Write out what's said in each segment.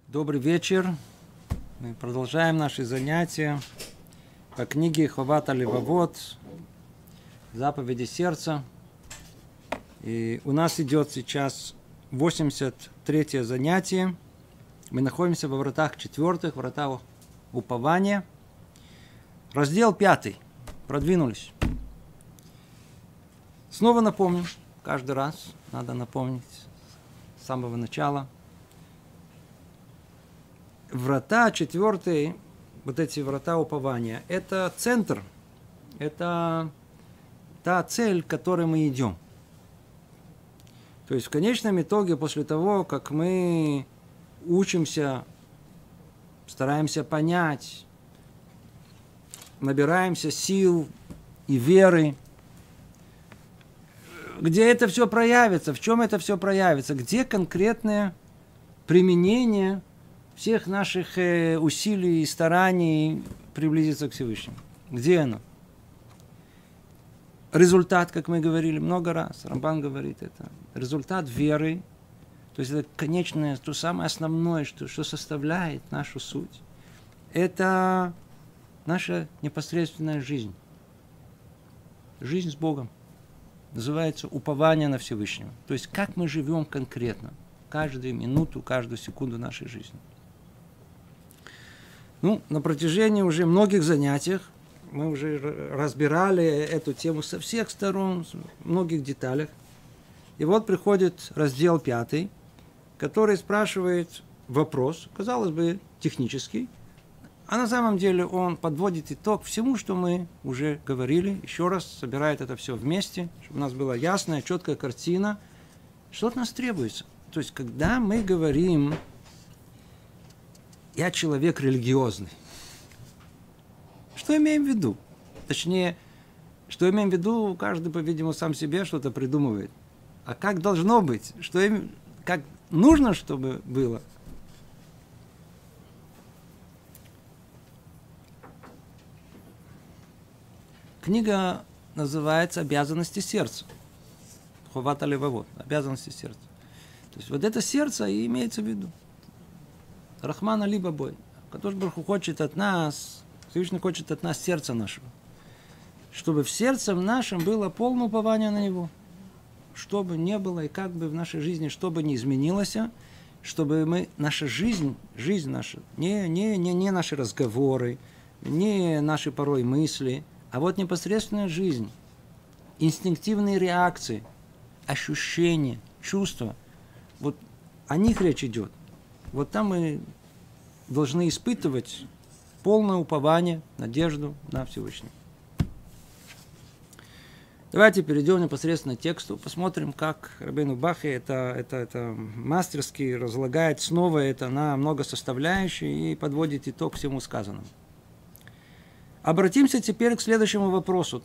Добрый вечер. Мы продолжаем наши занятия по книге Ховат Алевавот, заповеди сердца. И у нас идет сейчас 83-е занятие. Мы находимся во вратах 4, вратах упования. Раздел 5. Продвинулись. Снова напомним, каждый раз надо напомнить с самого начала. Врата 4, вот эти врата упования, это центр, это та цель, к которой мы идем. То есть в конечном итоге, после того, как мы учимся, стараемся понять, набираемся сил и веры, где это все проявится, в чем это все проявится, где конкретное применение всех наших усилий и стараний приблизиться к Всевышнему. Где оно? Результат, как мы говорили много раз, Рамбан говорит это, результат веры, то есть это конечное, то самое основное, что составляет нашу суть, это наша непосредственная жизнь. Жизнь с Богом. Называется упование на Всевышнего. То есть как мы живем конкретно, каждую минуту, каждую секунду нашей жизни. На протяжении уже многих занятий мы уже разбирали эту тему со всех сторон, в многих деталях. И вот приходит раздел 5, который спрашивает вопрос, казалось бы, технический, а на самом деле он подводит итог всему, что мы уже говорили, еще раз собирает это все вместе, чтобы у нас была ясная, четкая картина, что от нас требуется. То есть, когда мы говорим «я человек религиозный», что имеем в виду? Точнее, что имеем в виду, каждый, по-видимому, сам себе что-то придумывает. А как должно быть? Как нужно, чтобы было? Книга называется «Обязанности сердца». Ховат Алевавот. Обязанности сердца. То есть вот это сердце и имеется в виду. Рахман Алиба Бой. Который Барух хочет от нас, Всевышний хочет от нас сердца нашего. Чтобы в сердце нашем было полное упование на Него. Что бы ни было и как бы в нашей жизни, что бы ни изменилось, чтобы наша жизнь наша, не наши разговоры, не наши порой мысли, а вот непосредственная жизнь, инстинктивные реакции, ощущения, чувства, вот о них речь идет. Вот там мы должны испытывать полное упование, надежду на Всевышнего. Давайте перейдем непосредственно к тексту, посмотрим, как Рабейну Бахи это мастерски разлагает снова это на много составляющих и подводит итог всему сказанному. Обратимся теперь к следующему вопросу.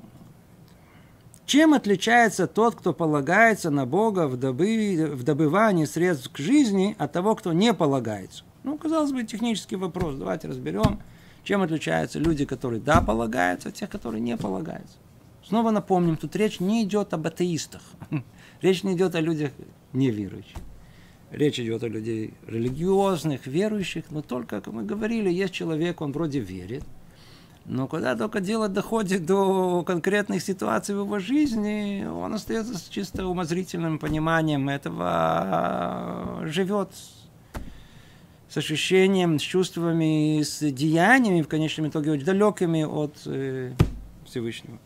Чем отличается тот, кто полагается на Бога в добывании средств к жизни, от того, кто не полагается? Казалось бы, технический вопрос. Давайте разберем, чем отличаются люди, которые полагаются, от тех, которые не полагаются. Снова напомним, тут речь не идет об атеистах. Речь не идет о людях неверующих. Речь идет о людей религиозных, верующих, но только, как мы говорили, есть человек, он вроде верит, но когда только дело доходит до конкретных ситуаций в его жизни, он остается с чисто умозрительным пониманием этого, живет с ощущением, с чувствами, с деяниями, в конечном итоге, очень далекими от Всевышнего.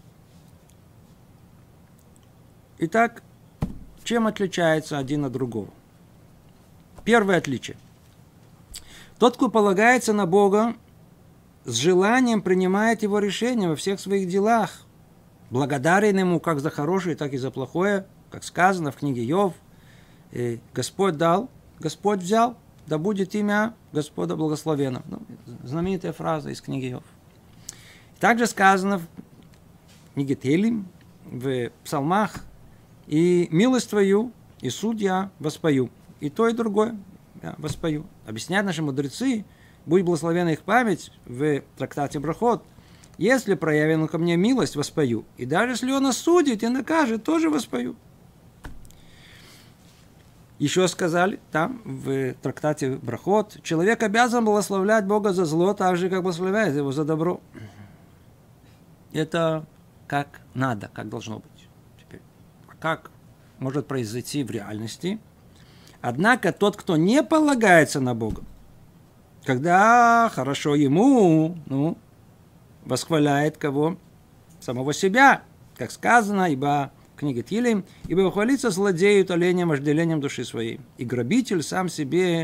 Итак, чем отличается один от другого? Первое отличие. Тот, кто полагается на Бога, с желанием принимает его решения во всех своих делах, благодарен ему как за хорошее, так и за плохое, как сказано в книге Йов. Господь дал, Господь взял, да будет имя Господа благословенно. Знаменитая фраза из книги Йов. Также сказано в книге Теилим, в псалмах, и милость твою, и суд я воспою. И то, и другое я воспою. Объясняют наши мудрецы, будь благословена их память в трактате Брахот. Если проявлена ко мне милость, воспою. И даже если он осудит и накажет, тоже воспою. Еще сказали там, в трактате Брахот, человек обязан благословлять Бога за зло, так же, как благословляет его за добро. Это как надо, как должно быть. Теперь, как может произойти в реальности? Однако тот, кто не полагается на Бога, когда хорошо ему, восхваляет кого? Самого себя, как сказано, ибо книга Тилим, ибо хвалится злодею оленем, вожделением души своей. И грабитель сам себя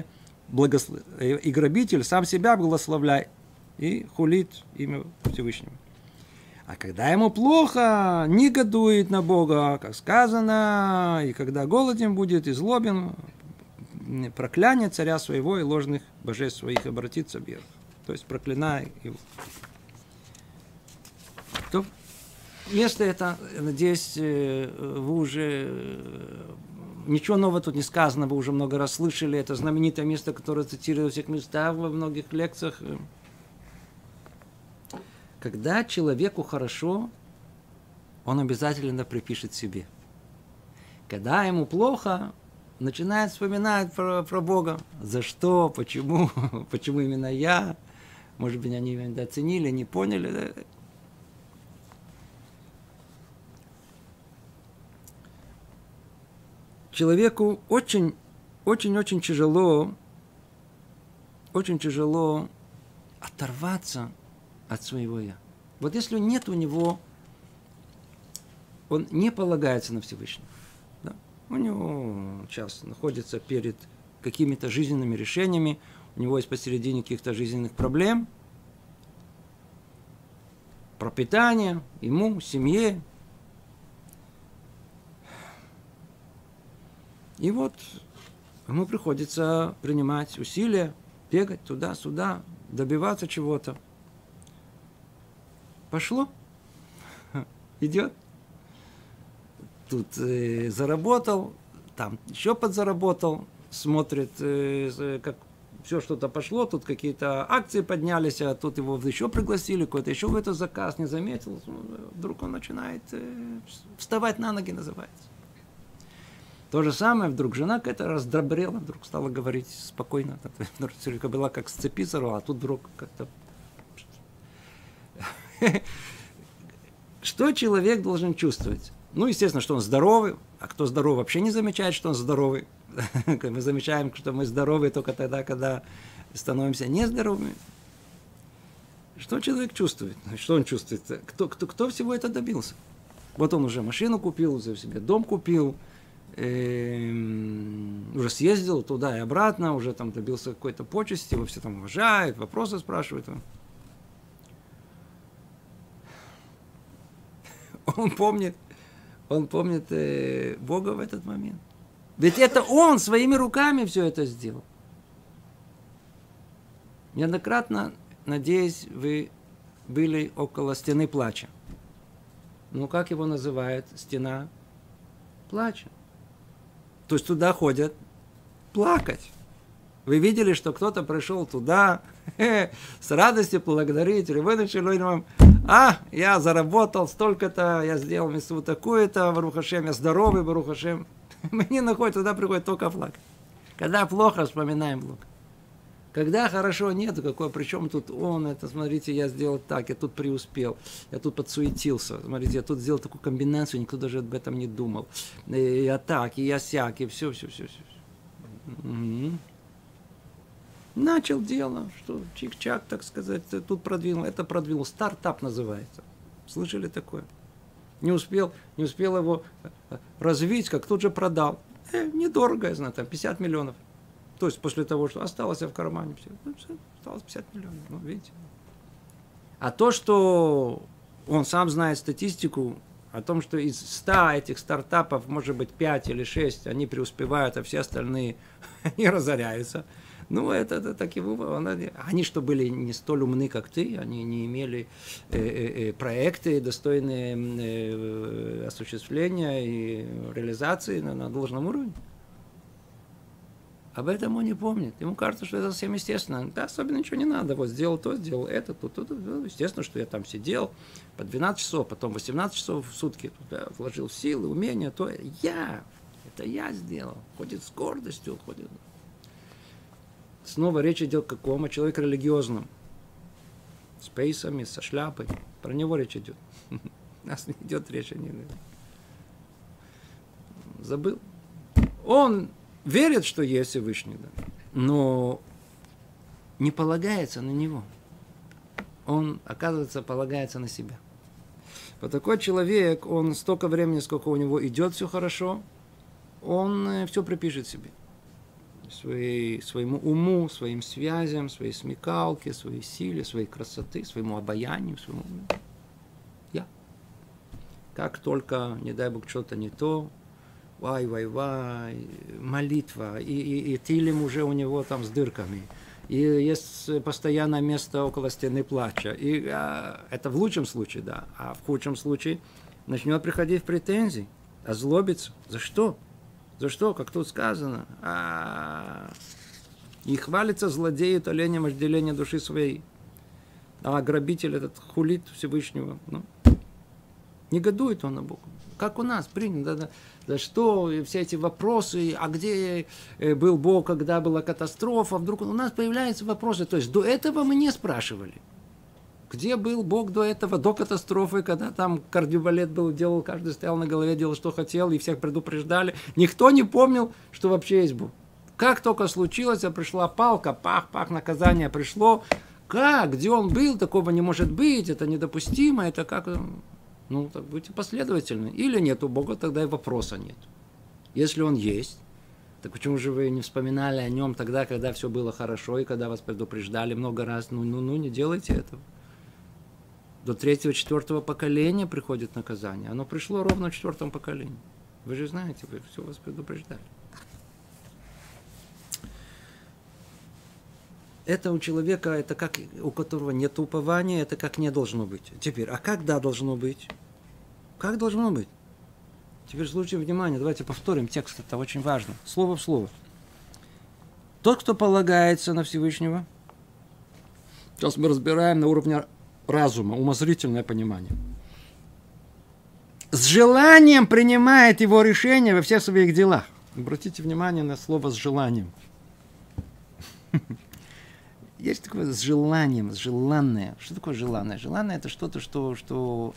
благословляет и хулит имя Всевышнего. А когда ему плохо, негодует на Бога, как сказано, и когда голоден будет и злобен, проклянет царя своего и ложных божеств своих обратится вверх. То есть проклинай его. То место это, надеюсь, вы уже... Ничего нового тут не сказано, вы уже много раз слышали. Это знаменитое место, которое цитируют во всех местах, во многих лекциях. Когда человеку хорошо, он обязательно припишет себе. Когда ему плохо, начинает вспоминать про Бога. За что, почему, почему именно я. Может быть, они меня оценили, не поняли. Человеку очень тяжело оторваться от своего «я». Вот если нет у него, он не полагается на Всевышнего. Да? У него сейчас находится перед какими-то жизненными решениями, у него есть посередине каких-то жизненных проблем, пропитание ему, семье. И вот ему приходится принимать усилия, бегать туда-сюда, добиваться чего-то. Пошло. Идет. Тут заработал, там еще подзаработал, смотрит, как все что-то пошло, тут какие-то акции поднялись, а тут его еще пригласили, какой-то еще какой-то заказ не заметил. Вдруг он начинает вставать на ноги, называется. То же самое, вдруг жена какая-то раздобрела, вдруг стала говорить спокойно. Вдруг была как с цепи сорвала, а тут вдруг как-то... Что человек должен чувствовать? Ну, естественно, что он здоровый, а кто здоровый, вообще не замечает, что он здоровый. Мы замечаем, что мы здоровы только тогда, когда становимся нездоровыми. Что человек чувствует? Что он чувствует? Кто всего это добился? Вот он уже машину купил, себе дом купил, уже съездил туда и обратно, уже там добился какой-то почести, его все там уважают, вопросы спрашивают. Он помнит Бога в этот момент. Ведь это он своими руками все это сделал. Неоднократно, надеюсь, вы были около стены плача. Ну, как его называют? Стена плача. То есть туда ходят плакать. Вы видели, что кто-то пришел туда с радостью благодарить. Я заработал столько-то, я сделал миссу такую-то, Барух Ашем, я здоровый, Барух Ашем. Мы не находим, туда приходит только плакать. Когда плохо, вспоминаем плохо. Когда хорошо, нету, какой, причем тут он, это, смотрите, я сделал так, я тут преуспел, я тут подсуетился, смотрите, я тут сделал такую комбинацию, никто даже об этом не думал. И я так, и я сяк, и все. Угу. Начал дело, что чик-чак, так сказать, тут продвинул, это продвинул, стартап называется. Слышали такое? Не успел его развить, как тут же продал. Недорого, я знаю, там 50 миллионов. То есть после того, что осталось в кармане, все, осталось 50 миллионов, видите. А то, что он сам знает статистику, о том, что из 100 этих стартапов, может быть, 5 или 6, они преуспевают, а все остальные не разоряются. Ну, это такие выводы. Они что, были не столь умны, как ты, они не имели проекты, достойные осуществления и реализации на должном уровне. Об этом он не помнит. Ему кажется, что это совсем естественно. Да, особенно ничего не надо. Вот сделал то, сделал это, то. Естественно, что я там сидел по 12 часов, потом 18 часов в сутки. Туда вложил силы, умения, то. Это я сделал. Ходит с гордостью, ходит. Снова речь идет о каком? О человеке религиозном. С пейсами, со шляпой. Про него речь идет. У нас не идет речь о нем. Забыл. Он верит, что есть Всевышний, да, но не полагается на него. Он, оказывается, полагается на себя. Вот такой человек, он столько времени, сколько у него идет все хорошо, он все припишет себе. Своему уму, своим связям, своей смекалке, своей силе, своей красоты, своему обаянию, своему... Я. Как только, не дай Бог, что-то не то, вай, молитва, и тилим уже у него там с дырками, и есть постоянное место около стены плача. И это в лучшем случае, да, а в худшем случае начнет приходить в претензии, озлобиться. За что? За что, как тут сказано? И хвалится злодею оленем вожделения души своей. А грабитель этот хулит Всевышнего. Ну, негодует он на Бога. Как у нас принято. За что все эти вопросы, а где был Бог, когда была катастрофа, вдруг у нас появляются вопросы. То есть до этого мы не спрашивали. Где был Бог до этого, до катастрофы, когда там кардиобалет был, делал, каждый стоял на голове, делал, что хотел, и всех предупреждали. Никто не помнил, что вообще есть Бог. Как только случилось, пришла палка, пах, наказание пришло. Как? Где он был? Такого не может быть, это недопустимо, это как... Ну, так будьте последовательны. Или нету Бога, тогда и вопроса нет. Если он есть, так почему же вы не вспоминали о нем тогда, когда все было хорошо, и когда вас предупреждали много раз? Ну, не делайте этого. До 3-4 поколения приходит наказание. Оно пришло ровно в 4 поколении. Вы же знаете, вы все вас предупреждали. Это у человека, это как у которого нет упования, это как не должно быть. Теперь, а когда должно быть? Как должно быть? Теперь слушайте внимание, давайте повторим текст, это очень важно. Слово в слово. Тот, кто полагается на Всевышнего, сейчас мы разбираем на уровне разума, умозрительное понимание. С желанием принимает его решение во всех своих делах. Обратите внимание на слово «с желанием». Есть такое с желанием, с желанное. Что такое желанное? Желанное – это что-то, что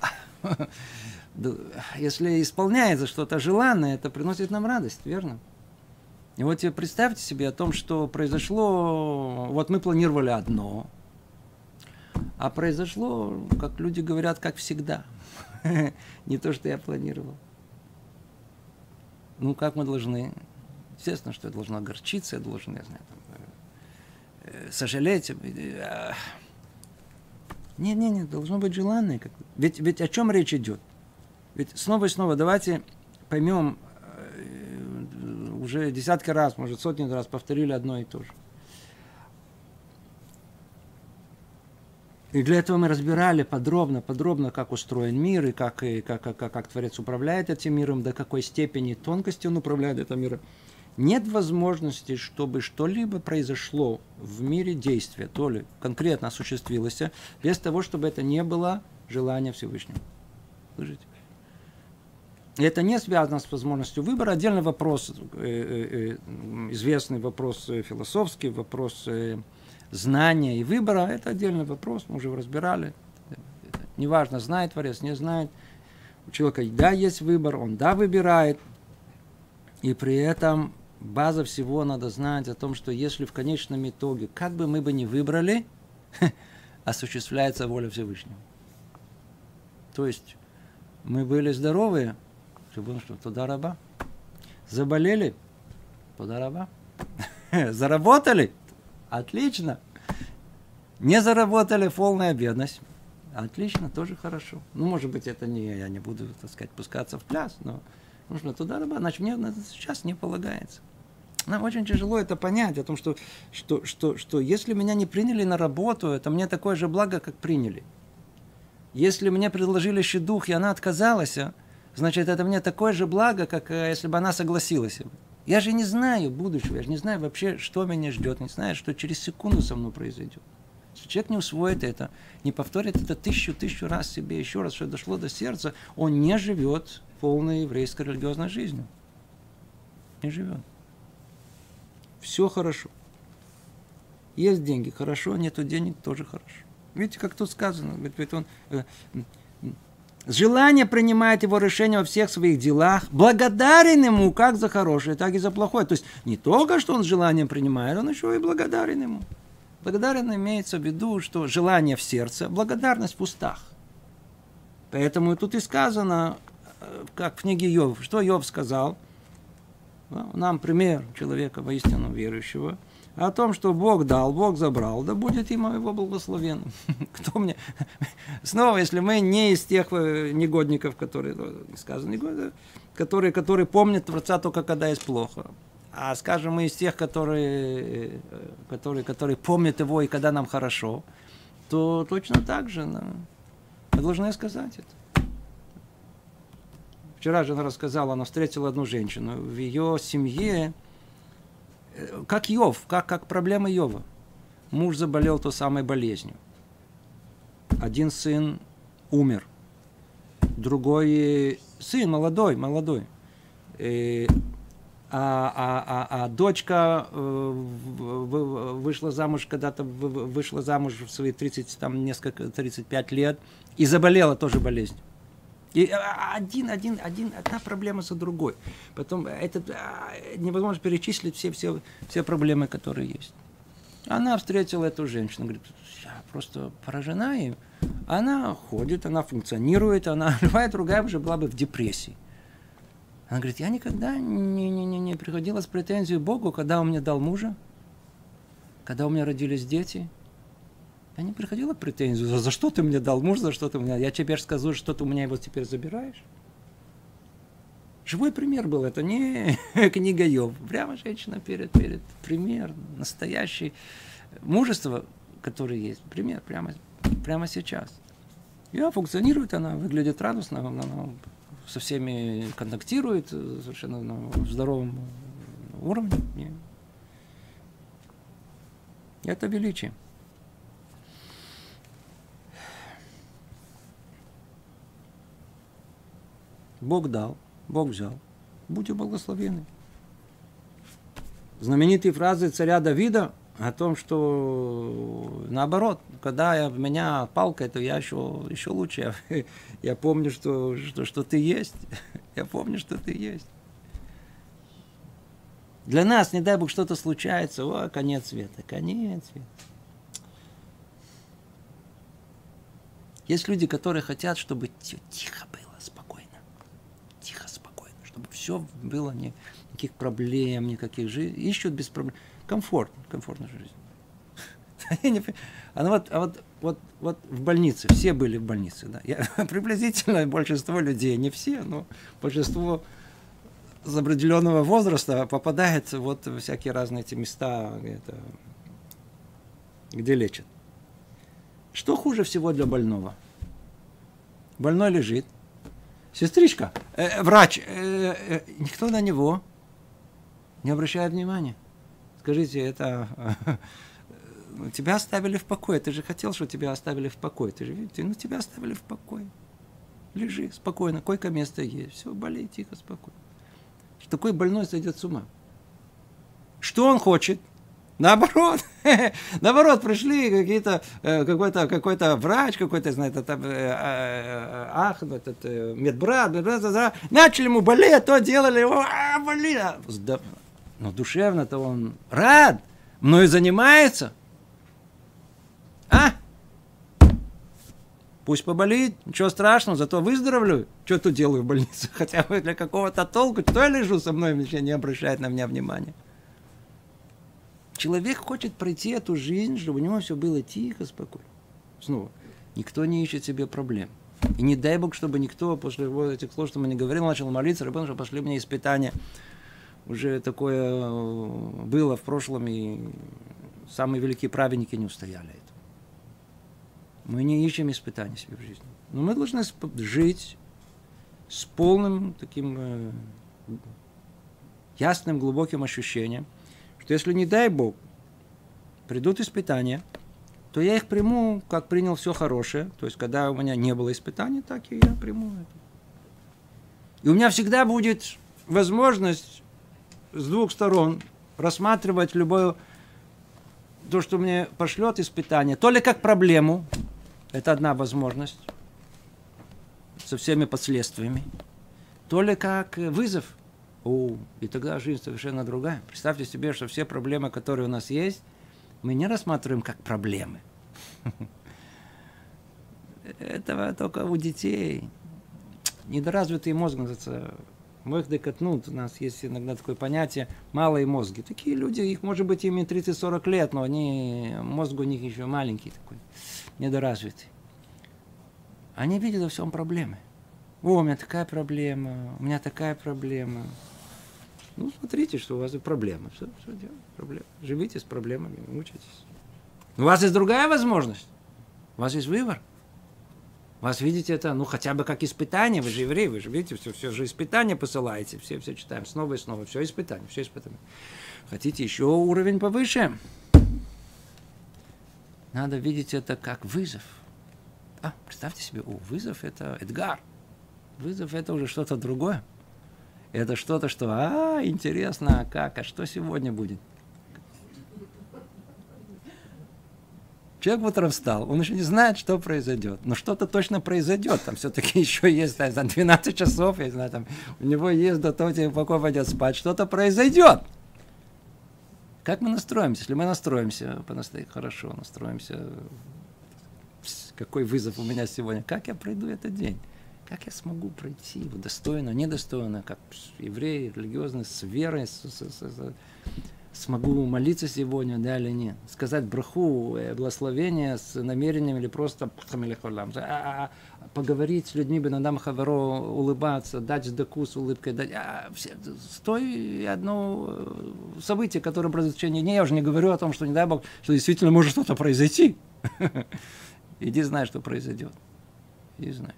если исполняется что-то желанное, это приносит нам радость, верно? И вот представьте себе о том, что произошло, вот мы планировали одно, а произошло, как люди говорят, как всегда. Не то, что я планировал. Ну, как мы должны? Естественно, что я должен огорчиться, я должен, я знаю, сожалеть. Не, должно быть желанное. Ведь о чем речь идет? Ведь снова и снова давайте поймем, уже десятки раз, может, сотни раз повторили одно и то же. И для этого мы разбирали подробно, как устроен мир, и как Творец управляет этим миром, до какой степени тонкости он управляет этим миром. Нет возможности, чтобы что-либо произошло в мире действия, то ли конкретно осуществилось, без того, чтобы это не было желание Всевышнего. Слышите? И это не связано с возможностью выбора. Отдельный вопрос, известный вопрос философский, вопрос знания и выбора. Это отдельный вопрос, мы уже его разбирали. Неважно, знает Творец, не знает. У человека, да, есть выбор, он, да, выбирает. И при этом база всего надо знать о том, что если в конечном итоге, как бы мы бы ни выбрали, осуществляется воля Всевышнего. То есть мы были здоровы, что туда раба. Заболели, туда раба. Заработали, отлично. Не заработали, полная бедность. Отлично, тоже хорошо. Ну, может быть, это не, я не буду, так сказать, пускаться в пляс, но нужно туда раба, значит, мне сейчас не полагается. Нам очень тяжело это понять, о том, что если меня не приняли на работу, это мне такое же благо, как приняли. Если мне предложили шидух, и она отказалась, значит, это мне такое же благо, как если бы она согласилась. Я же не знаю будущего, я же не знаю вообще, что меня ждет, не знаю, что через секунду со мной произойдет. Если человек не усвоит это, не повторит это тысячу раз себе, еще раз, что дошло до сердца, он не живет полной еврейской религиозной жизнью. Не живет. Все хорошо. Есть деньги, хорошо, нету денег, тоже хорошо. Видите, как тут сказано, ведь он желание принимает его решение во всех своих делах, благодарен ему как за хорошее, так и за плохое. То есть не только, что он желание принимает, он еще и благодарен ему. Благодарен имеется в виду, что желание в сердце, благодарность в устах. Поэтому тут и сказано, как в книге Йов, что Йов сказал, нам пример человека воистину верующего, о том, что Бог дал, Бог забрал, да будет имя его благословенным. Кто мне... Снова, если мы не из тех негодников, которые, сказано, которые помнят Творца только когда есть плохо, а, скажем, мы из тех, которые помнят его и когда нам хорошо, то точно так же мы должны сказать это. Вчера жена рассказала, она встретила одну женщину, в ее семье, как Йов, как проблема Йова. Муж заболел той самой болезнью. Один сын умер. Другой сын молодой. А дочка вышла замуж когда-то, вышла замуж в свои 35 лет и заболела тоже болезнью. И одна проблема за другой. Потом невозможно перечислить все проблемы, которые есть. Она встретила эту женщину, говорит, я просто поражена им. Она ходит, она функционирует, любая другая уже была бы в депрессии. Она говорит, я никогда не приходила с претензией к Богу, когда Он мне дал мужа, когда у меня родились дети. Я не приходила к претензию, за что ты мне дал муж, за что ты мне... Я теперь скажу, что ты у меня его теперь забираешь. Живой пример был, это не книга Йов. Прямо женщина перед пример, настоящий мужество, которое есть. Пример прямо сейчас. И она функционирует, она выглядит радостно, она со всеми контактирует совершенно на здоровом уровне. И это величие. Бог дал, Бог взял. Будьте благословенны. Знаменитые фразы царя Давида о том, что наоборот, когда в меня палка, то я еще лучше. Я помню, что ты есть. Я помню, что ты есть. Для нас, не дай Бог, что-то случается, конец света, конец света. Есть люди, которые хотят, чтобы тихо было. Все было, никаких проблем, никаких жизней. Ищут без проблем. Комфортная жизнь. Вот в больнице, все были в больнице. Да. Приблизительно большинство людей, не все, но большинство с определенного возраста попадает в всякие разные эти места, где лечат. Что хуже всего для больного? Больной лежит. Сестричка, врач, никто на него не обращает внимания. Скажите, это тебя оставили в покое. Ты же хотел, чтобы тебя оставили в покое. Ты же видите, тебя оставили в покое. Лежи спокойно, койко-место есть. Все, болей тихо, спокойно. Такой больной сойдет с ума. Что он хочет? Наоборот, пришли какой-то врач, какой-то, медбрат, начали ему болеть, то делали, болит. Но душевно-то он рад, мною занимается. Пусть поболит, ничего страшного, зато выздоровлю. Что тут делаю в больнице? Хотя бы для какого-то толку. Кто я лежу со мной, не обращает на меня внимания. Человек хочет пройти эту жизнь, чтобы у него все было тихо, спокойно. Снова, никто не ищет себе проблем. И не дай Бог, чтобы никто после этих слов, что мы не говорили, начал молиться, Раббан, что пошли мне испытания. Уже такое было в прошлом, и самые великие праведники не устояли этого. Мы не ищем испытаний себе в жизни. Но мы должны жить с полным таким ясным, глубоким ощущением, что если, не дай Бог, придут испытания, то я их приму, как принял все хорошее. То есть, когда у меня не было испытаний, так и я приму это. И у меня всегда будет возможность с двух сторон рассматривать любое то, что мне пошлет испытание, то ли как проблему, это одна возможность, со всеми последствиями, то ли как вызов. И тогда жизнь совершенно другая. Представьте себе, что все проблемы, которые у нас есть, мы не рассматриваем как проблемы. Этого только у детей. Недоразвитый мозг называется. Мозг декатнут. У нас есть иногда такое понятие малые мозги. Такие люди, их может быть им 30-40 лет, но мозг у них еще маленький такой, недоразвитый. Они видят во всем проблемы. У меня такая проблема, у меня такая проблема. Ну, смотрите, что у вас и проблемы. Все дело, проблемы. Живите с проблемами, мучайтесь. У вас есть другая возможность. У вас есть выбор. Вас видите это, хотя бы как испытание. Вы же евреи, вы же видите, все же испытания посылаете. Все читаем снова и снова. Все испытания, все испытания. Хотите еще уровень повыше? Надо видеть это как вызов. Представьте себе, вызов это эдгар. Вызов это уже что-то другое. Это что-то, что, интересно, а что сегодня будет? Человек утром встал, он еще не знает, что произойдет. Но что-то точно произойдет. Там все-таки еще есть, там 12 часов, я знаю, там у него есть до того, пока пойдет спать. Что-то произойдет. Как мы настроимся? Если мы настроимся, хорошо, настроимся. Какой вызов у меня сегодня? Как я пройду этот день? Как я смогу пройти его достойно, недостойно, как еврей, религиозный, с верой, смогу молиться сегодня, да или нет? Сказать браху, благословение с намерением или просто поговорить с людьми, бенадам хаверо, улыбаться, дать сдаку с улыбкой, дать одно событие, которое произойдет в течение дня. Я уже не говорю о том, что не дай Бог, что действительно может что-то произойти. Иди знай, что произойдет. Иди знай.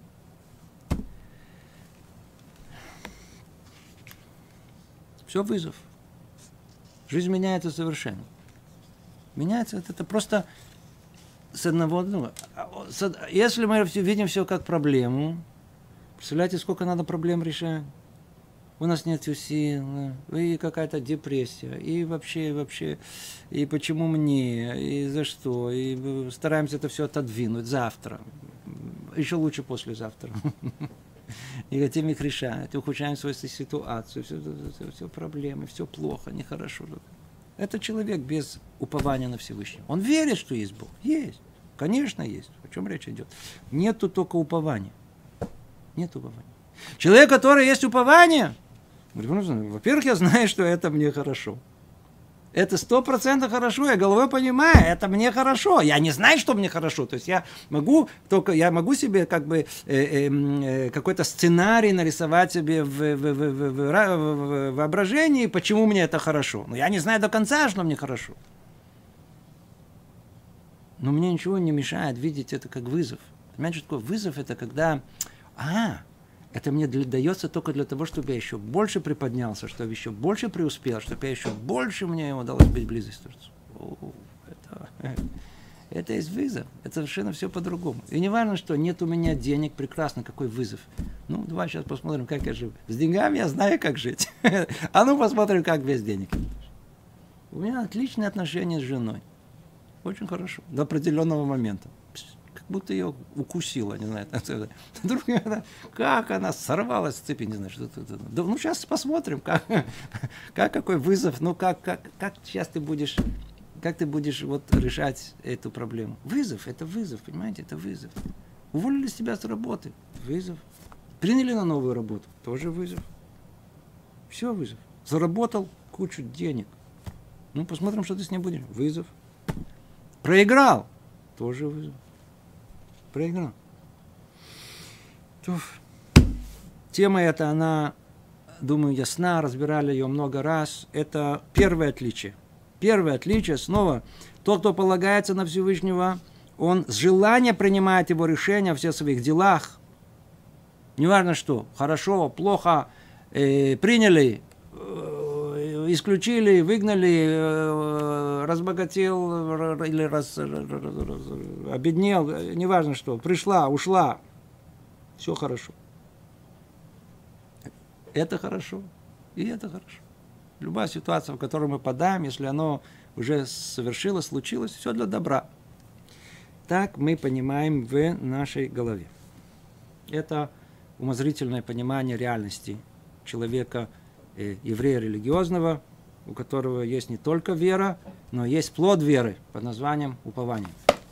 Все вызов. Жизнь меняется совершенно. Меняется это просто с одного. Если мы видим все как проблему, представляете, сколько надо проблем решать? У нас нет сил, и какая-то депрессия, и вообще, и почему мне, и за что, и стараемся это все отодвинуть завтра, еще лучше послезавтра. И хотим их решать, ухудшаем свою ситуацию, все проблемы, все плохо, нехорошо. Это человек без упования на Всевышнего. Он верит, что есть Бог. Есть. Конечно, есть. О чем речь идет? Нету только упования. Нет упования. Человек, который есть упование, во-первых, я знаю, что это мне хорошо. Это 100% хорошо, я головой понимаю, это мне хорошо. Я не знаю, что мне хорошо. То есть я могу себе какой-то сценарий нарисовать себе в воображении, почему мне это хорошо. Но я не знаю до конца, что мне хорошо. Но мне ничего не мешает видеть это как вызов. Понимаете, что такое вызов? Это когда... это мне дается только для того, чтобы я еще больше приподнялся, чтобы еще больше преуспел, чтобы я еще больше мне удалось быть близок к Творцу. Это есть вызов. Это совершенно все по-другому. И не важно, что нет у меня денег, прекрасно, какой вызов. Давай сейчас посмотрим, как я живу. С деньгами я знаю, как жить. Посмотрим, как без денег. У меня отличные отношения с женой. Очень хорошо. До определенного момента. Как будто ее укусила, не знаю. Вдруг как она сорвалась с цепи, не знаю, что это. Сейчас посмотрим, какой вызов, как сейчас ты будешь решать эту проблему. Вызов, это вызов, понимаете, это вызов. Уволили себя с работы, вызов. Приняли на новую работу, тоже вызов. Все вызов. Заработал кучу денег. Посмотрим, что ты с ним будешь. Вызов. Проиграл, тоже вызов. Проиграл. Тема эта, она, думаю, ясна, разбирали ее много раз. Это первое отличие. Первое отличие, снова, тот, кто полагается на Всевышнего, он с желания принимает его решения во всех своих делах. Неважно что, хорошо, плохо, приняли, исключили, выгнали, разбогател или обеднел, неважно что, пришла, ушла, все хорошо. Это хорошо, и это хорошо. Любая ситуация, в которую мы попадаем, если оно уже совершилось, случилось, все для добра. Так мы понимаем в нашей голове. Это умозрительное понимание реальности человека, еврея религиозного, у которого есть не только вера, но есть плод веры под названием упование.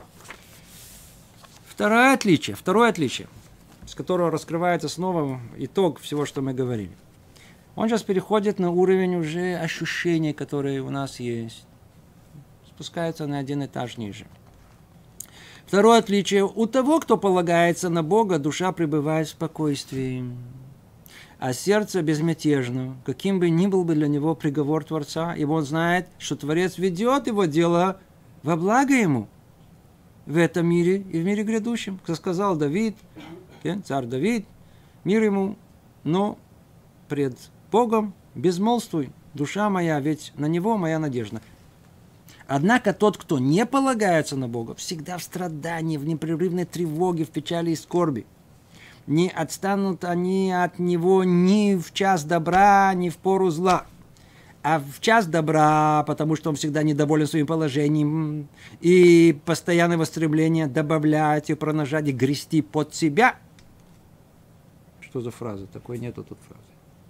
Второе отличие, с которого раскрывается снова итог всего, что мы говорили. Он сейчас переходит на уровень уже ощущений, которые у нас есть. Спускается на один этаж ниже. Второе отличие. У того, кто полагается на Бога, душа пребывает в спокойствии, а сердце безмятежно, каким бы ни был бы для него приговор Творца, ибо он знает, что Творец ведет его дело во благо ему в этом мире и в мире грядущем. Как сказал Давид, царь Давид, мир ему, но пред Богом безмолвствуй, душа моя, ведь на него моя надежда. Однако тот, кто не полагается на Бога, всегда в страдании, в непрерывной тревоге, в печали и скорби. Не отстанут они от него ни в час добра, ни в пору зла. А в час добра, потому что он всегда недоволен своим положением, и постоянное стремление добавлять и пронажать, и грести под себя. Что за фраза? Такой нету тут фразы.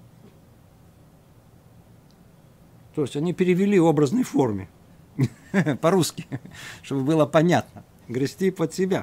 То есть они перевели в образной форме. По-русски, чтобы было понятно. Грести под себя.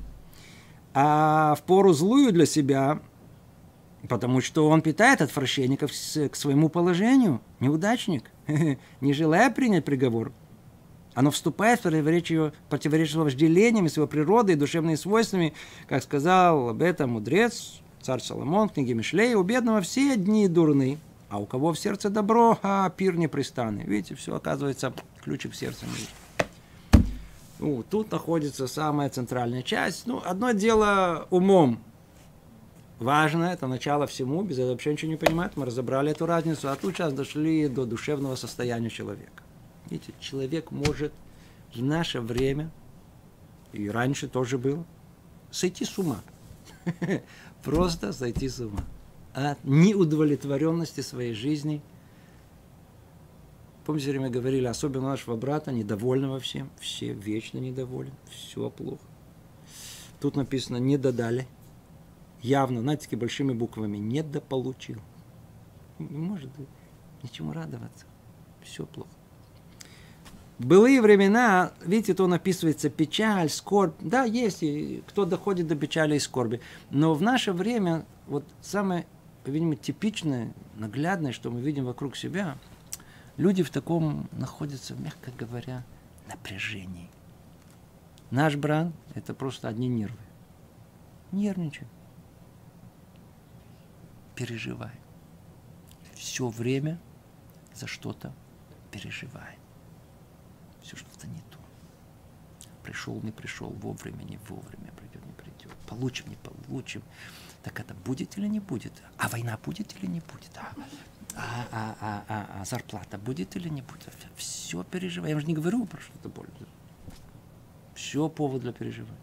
А в пору злую для себя, потому что он питает отвращение к своему положению. Неудачник, не желая принять приговор. Оно вступает в противоречие с вожделениями, с его природой и душевными свойствами, как сказал об этом мудрец, царь Соломон, в книге Мишлея, у бедного все дни дурны, а у кого в сердце добро, а пир непрестанный. Видите, все оказывается, ключик в сердце лежит. Тут находится самая центральная часть. Одно дело умом важно, это начало всему, без этого вообще ничего не понимать. Мы разобрали эту разницу, а тут сейчас дошли до душевного состояния человека. Видите, человек может в наше время, и раньше тоже было, сойти с ума. Просто сойти с ума. От неудовлетворенности своей жизни. Помните, время говорили, особенно нашего брата, недовольного всем. Все вечно недовольны, все плохо. Тут написано «не додали». Явно, знаете, такими большими буквами «недополучил». Не может ничему радоваться. Все плохо. В былые времена, видите, то написывается печаль, скорбь. Да, есть, и кто доходит до печали и скорби. Но в наше время, вот самое, видимо, типичное, наглядное, что мы видим вокруг себя, люди в таком находятся, мягко говоря, напряжении. Наш брат – это просто одни нервы. Нервничаем. Переживаем. Все время за что-то переживаем. Все что-то не то. Пришел, не пришел, вовремя, не вовремя, придет, не придет. Получим, не получим. Так это будет или не будет? А война будет или не будет? А зарплата будет или не будет? Все переживаем. Я же не говорю про что-то более. Все повод для переживания.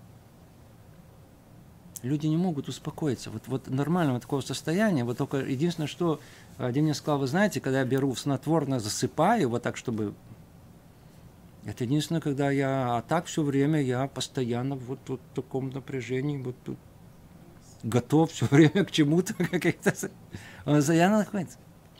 Люди не могут успокоиться. Вот нормального такого состояния, вот только единственное, что один мне сказал, вы знаете, когда я беру снотворное, засыпаю, вот так, чтобы... Это единственное, когда я... А так все время я постоянно вот в таком напряжении, вот тут готов все время к чему-то. Он постоянно находится.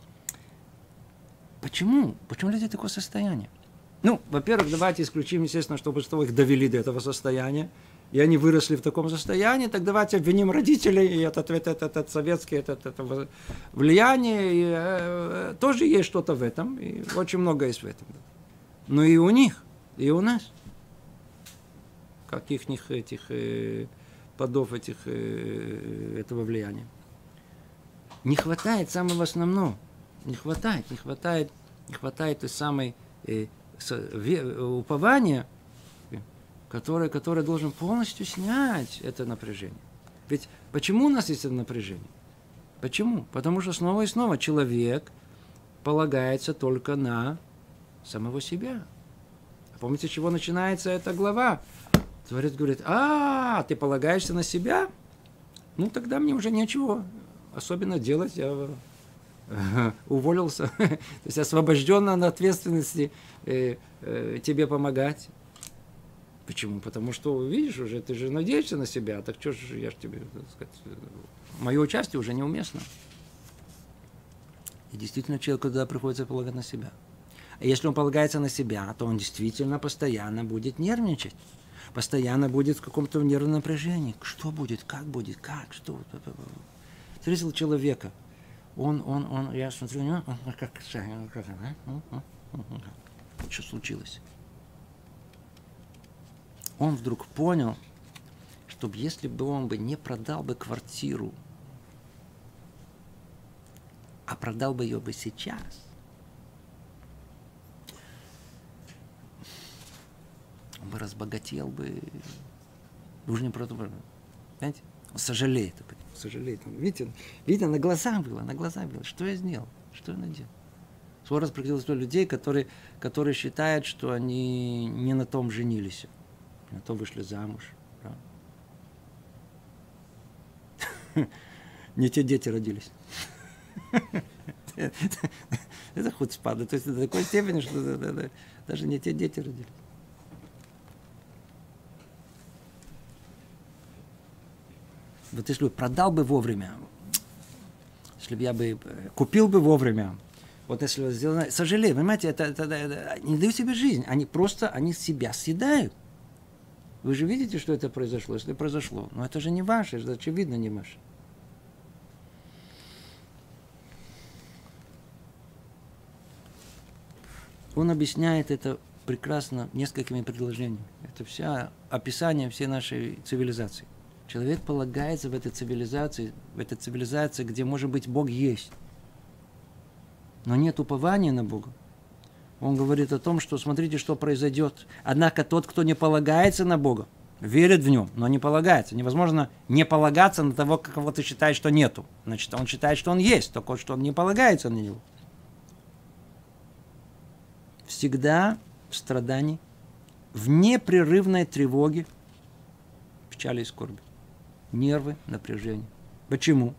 Почему? Почему люди такое состояние? Во-первых, давайте исключим, естественно, что их довели до этого состояния, и они выросли в таком состоянии, так давайте обвиним родителей, и этот советский это влияние, и, тоже есть что-то в этом, и очень много есть в этом. Но и у них, и у нас, каких-них этих плодов этого влияния. Не хватает самого основного. Не хватает той самой упования, которое должен полностью снять это напряжение. Ведь почему у нас есть это напряжение? Почему? Потому что снова и снова человек полагается только на самого себя. Помните, с чего начинается эта глава? Творец говорит, ты полагаешься на себя? Тогда мне уже нечего особенно делать. Я уволился, то есть освобожден от ответственности тебе помогать. Почему? Потому что, видишь, уже ты же надеешься на себя, так что же я ж тебе, так сказать, мое участие уже неуместно. И действительно человеку тогда приходится полагать на себя. А если он полагается на себя, то он действительно постоянно будет нервничать. Постоянно будет в каком-то нервном напряжении. Что будет, как, что. Встретил человека. Я смотрю, что случилось? Он вдруг понял, что если бы он не продал бы квартиру, а продал бы ее бы сейчас, он бы разбогател бы. Уже не просто. Понимаете? Он сожалеет. Видите, на глазах было. Что я сделал? Что я наделал? Скоро раз приходилось людей, которые считают, что они не на том женились. На то вышли замуж. Не те дети родились. Это хуцпа. То есть до такой степени, что даже не те дети родились. Вот если бы продал бы вовремя, если бы я бы купил бы вовремя, вот если сделано, сожалею, понимаете, это не дают себе жизнь, они себя съедают. Вы же видите, что это произошло, если произошло. Но это же не ваше, это очевидно не ваше. Он объясняет это прекрасно несколькими предложениями. Это все описание всей нашей цивилизации. Человек полагается в этой цивилизации, где, может быть, Бог есть. Но нет упования на Бога. Он говорит о том, что смотрите, что произойдет. Однако тот, кто не полагается на Бога, верит в Нем, но не полагается. Невозможно не полагаться на того, кого ты считаешь, что нету. Значит, он считает, что он есть, только что он не полагается на Него. Всегда в страдании, в непрерывной тревоге, печали и скорби. Нервы, напряжение. Почему?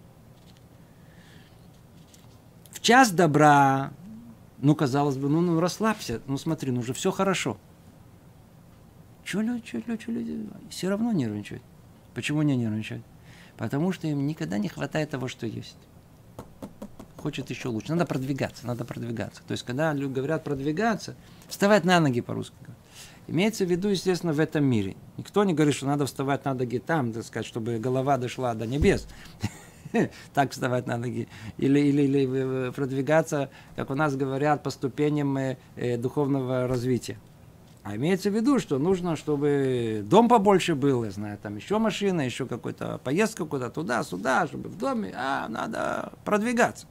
В час добра, казалось бы, расслабься, смотри, уже все хорошо. Чего люди все равно нервничают? Почему не нервничают? Потому что им никогда не хватает того, что есть. Хочет еще лучше. Надо продвигаться. То есть, когда люди говорят продвигаться, вставать на ноги по-русски. Имеется в виду, естественно, в этом мире. Никто не говорит, что надо вставать на ноги там, так сказать, чтобы голова дошла до небес. Так вставать на ноги. Или продвигаться, как у нас говорят, по ступеням духовного развития. А имеется в виду, что нужно, чтобы дом побольше был, я знаю, там еще машина, еще какая-то поездка куда-то туда-сюда, чтобы в доме, надо продвигаться.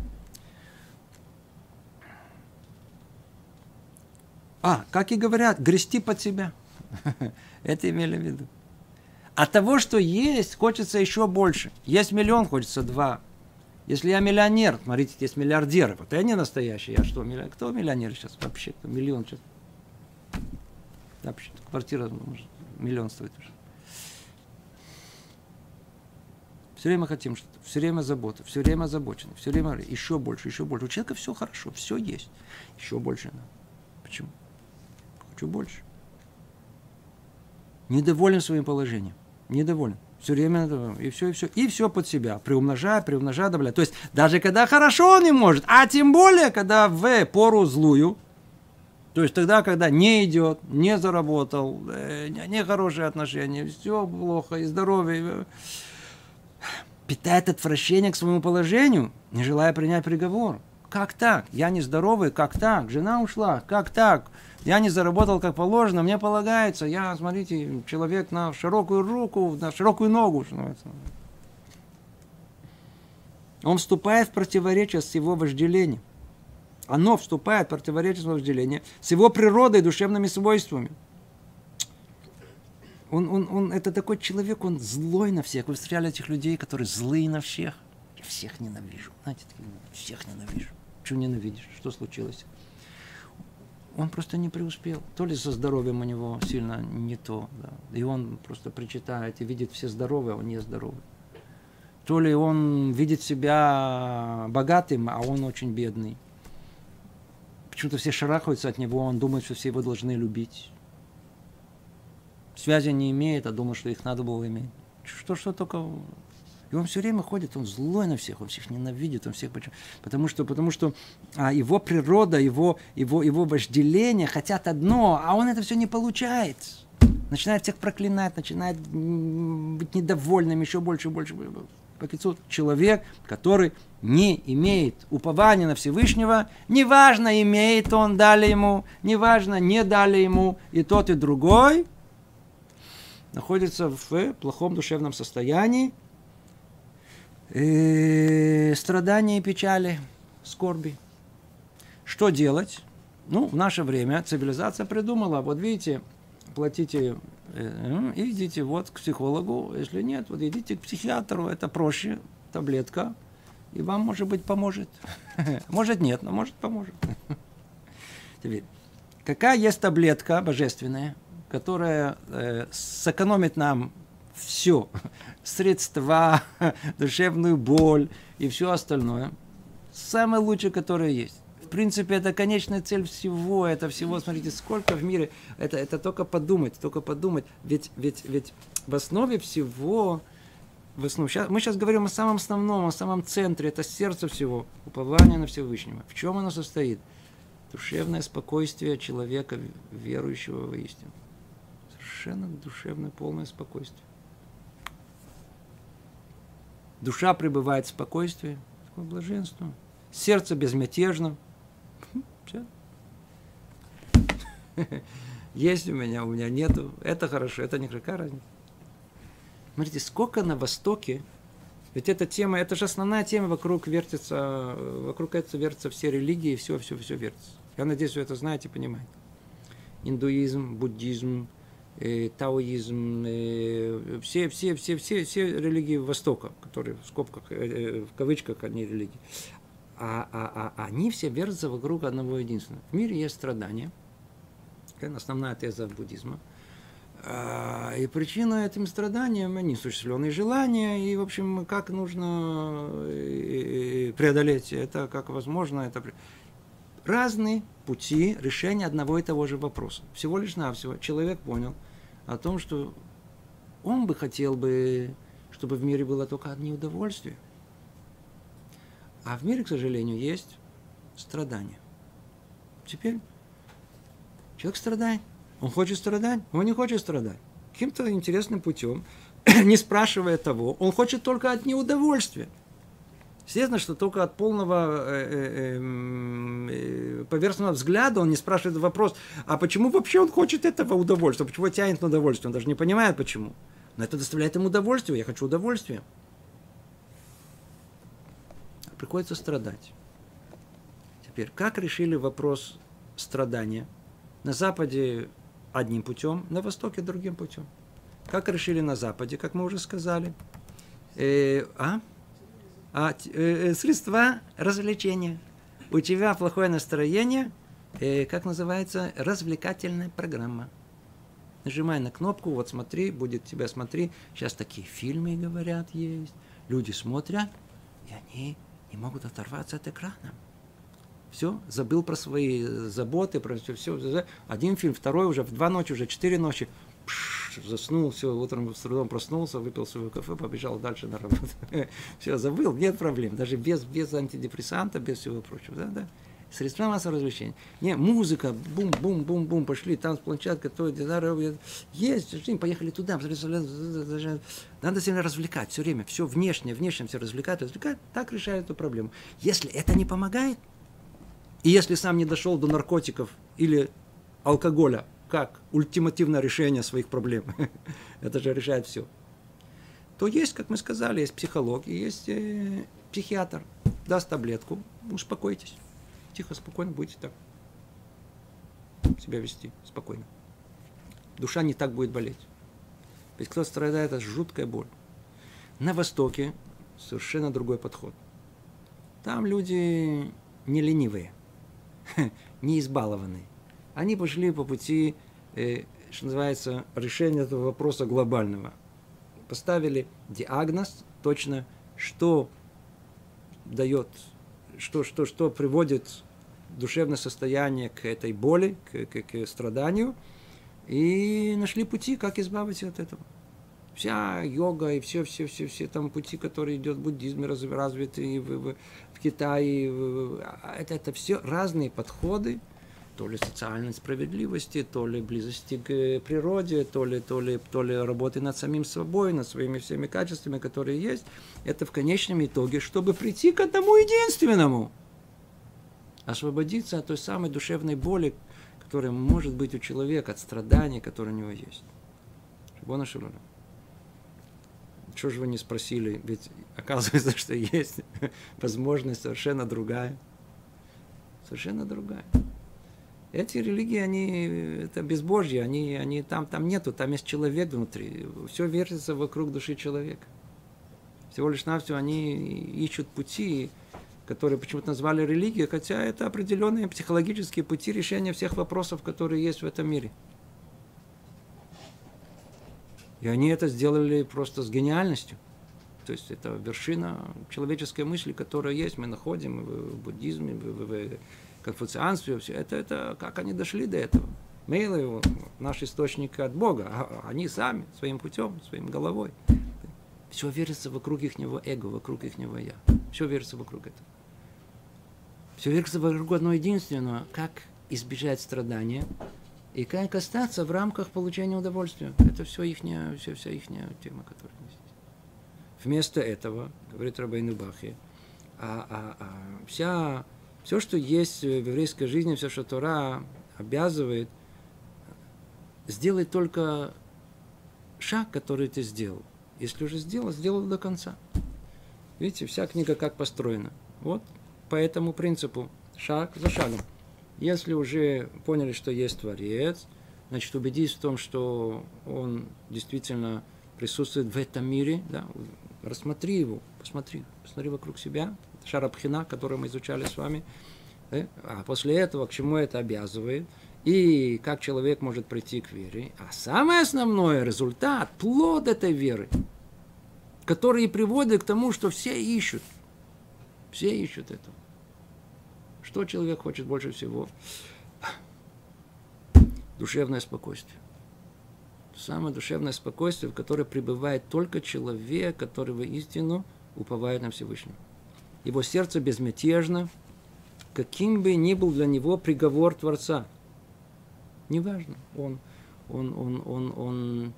Как и говорят, грести под себя. Это имели в виду. От того, что есть, хочется еще больше. Есть миллион, хочется 2. Если я миллионер, смотрите, есть миллиардеры. Вот я не настоящий. Я что, миллионер? Кто миллионер сейчас вообще? Кто миллион сейчас? Вообще, квартира может, миллион стоит уже. Все время хотим что-то, все время забота, все время озабочены, все время еще больше. У человека все хорошо, все есть. Еще больше надо. Почему? Хочу больше. Недоволен своим положением. Недоволен. Все время и все под себя. Приумножая, добавляя. То есть, даже когда хорошо он не может, а тем более, когда в пору злую, то есть тогда, когда не идет, не заработал, нехорошие отношения, все плохо, и здоровье, питает отвращение к своему положению, не желая принять приговор. Как так? Я не здоровый, как так? Жена ушла, как так? Я не заработал как положено, мне полагается. Я, смотрите, человек на широкую руку, на широкую ногу. Он вступает в противоречие с его вожделением. Оно вступает в противоречие с его вожделением, с его природой и душевными свойствами. Он это такой человек, он злой на всех. Вы встречали этих людей, которые злые на всех? Я всех ненавижу. Знаете, всех ненавижу. Чего ненавидишь? Что случилось? Он просто не преуспел. То ли со здоровьем у него сильно не то. Да. И он просто причитает и видит все здоровые, а он не здоровый. то ли он видит себя богатым, а он очень бедный. Почему-то все шарахаются от него, он думает, что все его должны любить. Связи не имеет, а думает, что их надо было иметь. Что только... И он все время ходит, он злой на всех, он всех ненавидит, он всех... Потому что его природа, его вожделение хотят одно, а он это все не получает. Начинает всех проклинать, начинает быть недовольным еще больше и больше. Человек, который не имеет упования на Всевышнего, неважно, имеет он, дали ему, неважно, не дали ему, и тот, и другой, находится в плохом душевном состоянии, страдания и печали, скорби. Что делать? В наше время цивилизация придумала, вот видите, платите, идите к психологу, если нет, идите к психиатру, это проще, таблетка, и вам, может быть, поможет. Может, нет, но может, поможет. Теперь, какая есть таблетка божественная, которая сэкономит нам все, средства, душевную боль и все остальное, самое лучшее, которое есть. В принципе, это конечная цель всего, смотрите, сколько в мире, это только подумать, ведь в основе всего, мы сейчас говорим о самом основном, о самом центре, это сердце всего, упование на Всевышнего. В чем оно состоит? Душевное спокойствие человека, верующего в истину. Совершенно душевное, полное спокойствие. Душа пребывает в спокойствии, такое блаженство. Сердце безмятежно. Все. Есть у меня нету. Это хорошо, это никакая разница. Смотрите, сколько на Востоке, ведь эта тема, это же основная тема, вокруг этого вертятся все религии, все вертится. Я надеюсь, вы это знаете, понимаете. Индуизм, буддизм, таоизм, все религии Востока, которые в скобках, в кавычках, они религии. Они все вертятся вокруг одного единственного. В мире есть страдания. Это основная теза буддизма. И причина этим страданиям неосуществленные желания, и, в общем, как нужно преодолеть это, как возможно это. Разные пути решения одного и того же вопроса. Всего лишь навсего человек понял о том, что он бы хотел, чтобы в мире было только одни удовольствия. А в мире, к сожалению, есть страдания. Теперь человек страдает. Он хочет страдать, он не хочет страдать. Каким-то интересным путем, не спрашивая того, он хочет только одни удовольствия. Естественно, что только от полного поверхностного взгляда он не спрашивает вопрос, а почему вообще он хочет этого удовольствия, почему тянет на удовольствие, он даже не понимает почему. Но это доставляет ему удовольствие, я хочу удовольствия. Приходится страдать. Теперь, как решили вопрос страдания? На Западе одним путем, на Востоке другим путем. Как решили на Западе, как мы уже сказали? Средства развлечения. У тебя плохое настроение, как называется, развлекательная программа. Нажимай на кнопку, вот смотри, будет тебя смотри. Сейчас такие фильмы, говорят, есть. Люди смотрят, и они не могут оторваться от экрана. Все, забыл про свои заботы, про все. Один фильм, второй уже в 2 ночи, уже 4 ночи. Заснул, все, утром с трудом проснулся, выпил свое кафе, побежал дальше на работу. Все, забыл, нет проблем. Даже без антидепрессанта, без всего прочего. Да. Средства массового развлечения. Не, музыка, бум-бум-бум-бум, пошли, танцплощадка, то, есть, поехали туда. Надо себя развлекать все время, все внешне все развлекать, так решают эту проблему. Если это не помогает, и если сам не дошел до наркотиков или алкоголя, как ультимативное решение своих проблем, это же решает все, то есть, как мы сказали, есть психолог, и есть психиатр. Даст таблетку, успокойтесь. Тихо, спокойно будете так себя вести, спокойно. Душа не так будет болеть. Ведь кто страдает, это жуткая боль. На Востоке совершенно другой подход. Там люди не ленивые, не избалованные. Они пошли по пути, что называется, решения этого вопроса глобального. Поставили диагноз точно, что дает, что приводит душевное состояние к этой боли, к страданию, и нашли пути, как избавиться от этого. Вся йога и все там пути, которые идет в буддизме, развиты в Китае, это все разные подходы, то ли социальной справедливости, то ли близости к природе, то ли работы над самим собой, над своими всеми качествами, которые есть. Это в конечном итоге, чтобы прийти к одному единственному. Освободиться от той самой душевной боли, которая может быть у человека, от страданий, которые у него есть. Шабона шалом. Чего же вы не спросили? Ведь оказывается, что есть возможность совершенно другая. Совершенно другая. Эти религии, они, это безбожье, они там нету, там есть человек внутри. Все вертится вокруг души человека. Всего лишь навсего они ищут пути, которые почему-то назвали религией, хотя это определенные психологические пути решения всех вопросов, которые есть в этом мире. И они это сделали просто с гениальностью. То есть это вершина человеческой мысли, которая есть, мы находим в буддизме, в конфуцианстве, все это как они дошли до этого. Мейлы, наш источник от Бога, а они сами, своим путем, своим головой. Все вертится вокруг ихнего эго, вокруг ихнего я. Все вертится вокруг этого. Все вертится вокруг одного единственного, как избежать страдания и как остаться в рамках получения удовольствия. Это вся ихняя тема, которая есть. Вместо этого, говорит Рабейну Бахья, все, что есть в еврейской жизни, все, что Тора обязывает, сделай только шаг, который ты сделал. Если уже сделал до конца. Видите, вся книга как построена. Вот по этому принципу, шаг за шагом. Если уже поняли, что есть Творец, значит, убедись в том, что Он действительно присутствует в этом мире, да, рассмотри его, посмотри вокруг себя, шар абхина, который мы изучали с вами, да? А после этого, к чему это обязывает, и как человек может прийти к вере. А самое основное, результат, плод этой веры, который приводит к тому, что все ищут этого. Что человек хочет больше всего? Душевное спокойствие. Самое душевное спокойствие, в которое пребывает только человек, который воистину уповает на Всевышнего. Его сердце безмятежно, каким бы ни был для него приговор Творца. Неважно, он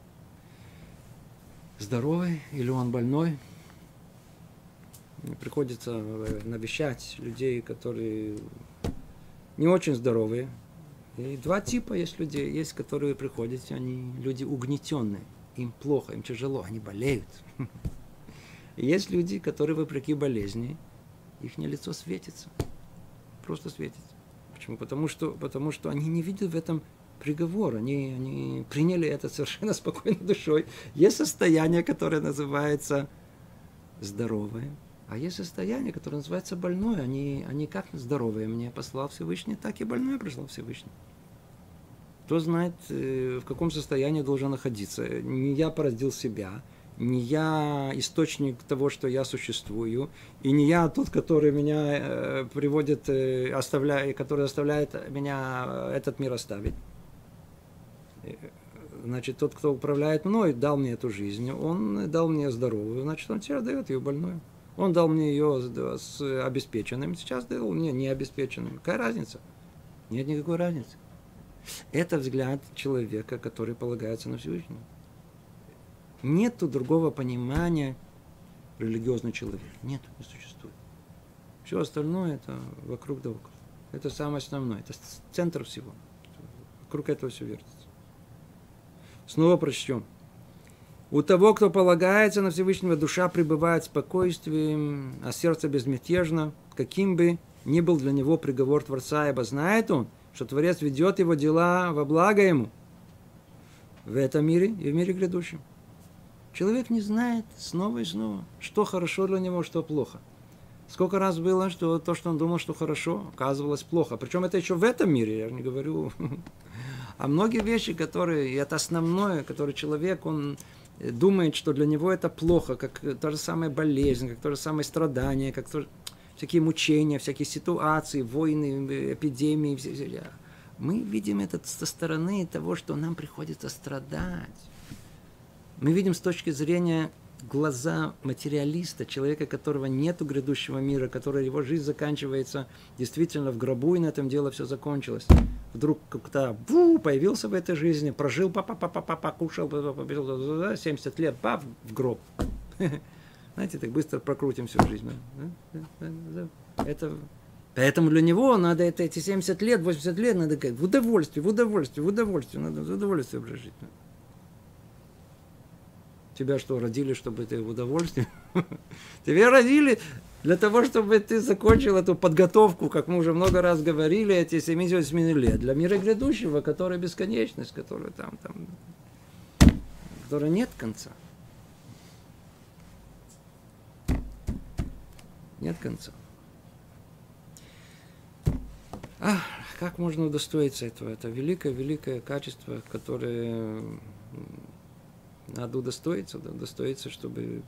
здоровый или он больной. Мне приходится навещать людей, которые не очень здоровые. И два типа есть людей. Есть, которые приходят, они люди угнетенные. Им плохо, им тяжело, они болеют. И есть люди, которые вопреки болезни, их лицо светится. Просто светится. Почему? Потому что они не видят в этом приговор. Они приняли это совершенно спокойной душой. Есть состояние, которое называется здоровое. А есть состояние, которое называется больное. Они как здоровые мне послал Всевышний, так и больное прислал Всевышний. Кто знает, в каком состоянии должен находиться. Не я породил себя, не я источник того, что я существую, и не я тот, который меня приводит, который оставляет меня этот мир оставить. Значит, тот, кто управляет мной, дал мне эту жизнь, он дал мне здоровую, значит, он теперь дает ее больную. Он дал мне ее с обеспеченным, сейчас дал мне необеспеченным. Какая разница? Нет никакой разницы. Это взгляд человека, который полагается на Всевышнего. Нету другого понимания религиозный человек. Нет, не существует. Все остальное это вокруг да около. Это самое основное. Это центр всего. Вокруг этого все вертится. Снова прочтем. У того, кто полагается на Всевышнего, душа пребывает в спокойствии, а сердце безмятежно, каким бы ни был для него приговор Творца, ибо знает он, что Творец ведет его дела во благо ему в этом мире и в мире грядущем. Человек не знает снова и снова, что хорошо для него, что плохо. Сколько раз было, что то, что он думал, что хорошо, оказывалось плохо. Причем это еще в этом мире, я не говорю. А многие вещи, которые, и это основное, которые человек, он думает, что для него это плохо, как та же самая болезнь, как то же самое страдание, как то, всякие мучения, всякие ситуации, войны, эпидемии. Мы видим это со стороны того, что нам приходится страдать. Мы видим с точки зрения глаза материалиста, человека, которого нету грядущего мира, который его жизнь заканчивается действительно в гробу, и на этом дело все закончилось. Вдруг как-то появился в этой жизни, прожил, покушал, 70 лет, в гроб. Знаете, так быстро прокрутим всю жизнь. Поэтому для него надо эти 70 лет, 80 лет, надо как в удовольствие, надо в удовольствие прожить. Тебя что, родили, чтобы ты в удовольствии? Тебя родили для того, чтобы ты закончил эту подготовку, как мы уже много раз говорили, эти 78 лет, для мира грядущего, который бесконечность, который там, которой нет конца. Нет конца. Как можно удостоиться этого? Это великое качество, которое надо удостоиться, чтобы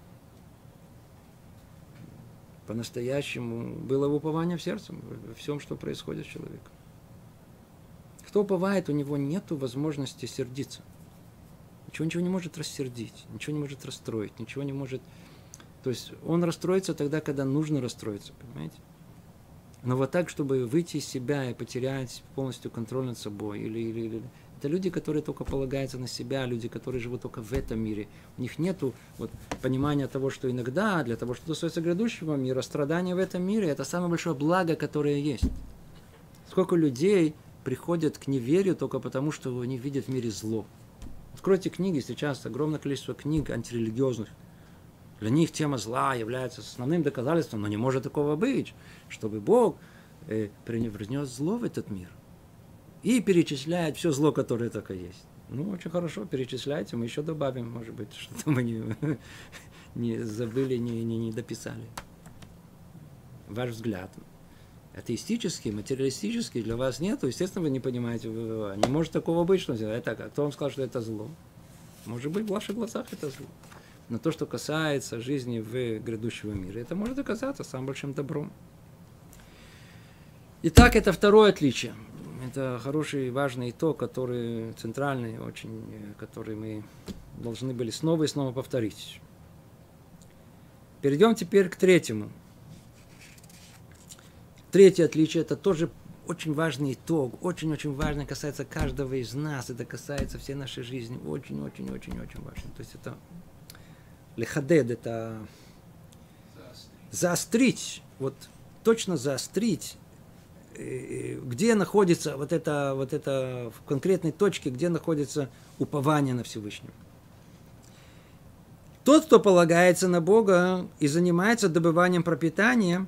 по-настоящему было упование в сердце во всем, что происходит с человеком. Кто уповает, у него нет возможности сердиться. Ничего не может рассердить, ничего не может расстроить, ничего не может... То есть он расстроится тогда, когда нужно расстроиться, понимаете? Но вот так, чтобы выйти из себя и потерять полностью контроль над собой, или это люди, которые только полагаются на себя, люди, которые живут только в этом мире. У них нет понимания того, что иногда для того, чтобы достоиться грядущего мира, страдания в этом мире – это самое большое благо, которое есть. Сколько людей приходят к неверию только потому, что они видят в мире зло. Откройте книги, сейчас огромное количество книг антирелигиозных. Для них тема зла является основным доказательством, но не может такого быть, чтобы Бог принес зло в этот мир и перечисляет все зло, которое только есть. Ну, очень хорошо, перечисляйте, мы еще добавим, может быть, что-то мы не забыли, не дописали. Ваш взгляд атеистический, материалистический для вас нету, естественно, вы не понимаете, не может такого быть, что это, кто вам сказал, что это зло? Может быть, в ваших глазах это зло. Но то, что касается жизни в грядущего мира, это может оказаться самым большим добром. Итак, это второе отличие. Это хороший, важный итог, который центральный, очень, который мы должны были снова и снова повторить. Перейдем теперь к третьему. Третье отличие – это тоже очень важный итог, очень-очень важно, касается каждого из нас, это касается всей нашей жизни, очень-очень-очень-очень важно. То есть это лехадед, это заострить, вот точно заострить, где находится вот это в конкретной точке, где находится упование на Всевышнего. Тот, кто полагается на Бога и занимается добыванием пропитания,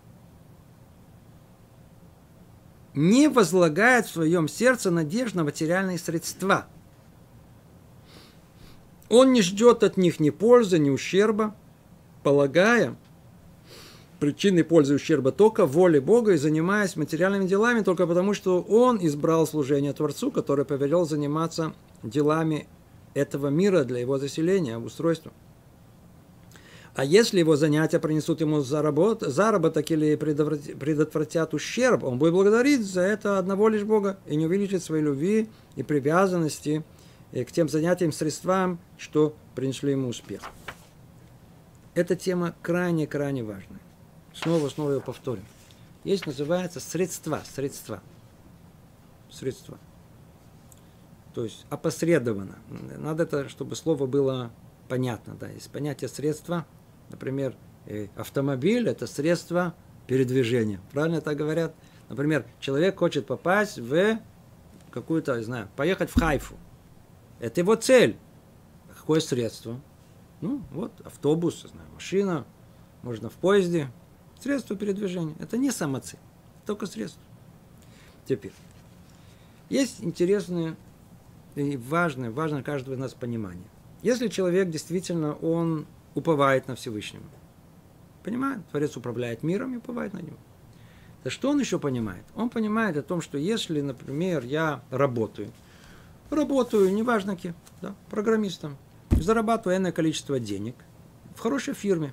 не возлагает в своем сердце надежд на материальные средства. Он не ждет от них ни пользы, ни ущерба, полагая причиной пользы и ущерба только воле Бога и занимаясь материальными делами только потому, что он избрал служение Творцу, который повелел заниматься делами этого мира для его заселения, обустройства. А если его занятия принесут ему заработок или предотвратят ущерб, он будет благодарить за это одного лишь Бога и не увеличит своей любви и привязанности к тем занятиям, средствам, что принесли ему успех. Эта тема крайне-крайне важная. Снова ее повторим. Есть, называется, средства. То есть опосредованно. Надо это, чтобы слово было понятно. Да. Есть понятие средства. Например, автомобиль – это средство передвижения. Правильно так говорят? Например, человек хочет попасть в какую-то, не знаю, поехать в Хайфу. Это его цель. Какое средство? Ну, вот автобус, не знаю, машина, можно в поезде. Средство передвижения. Это не самоцель, только средство. Теперь. Есть интересное и важное каждого из нас понимание. Если человек действительно, он уповает на Всевышнего. Понимает? Творец управляет миром и уповает на него. То что он еще понимает? Он понимает о том, что если, например, я работаю, неважно кем, да, программистом, зарабатываю энное количество денег в хорошей фирме.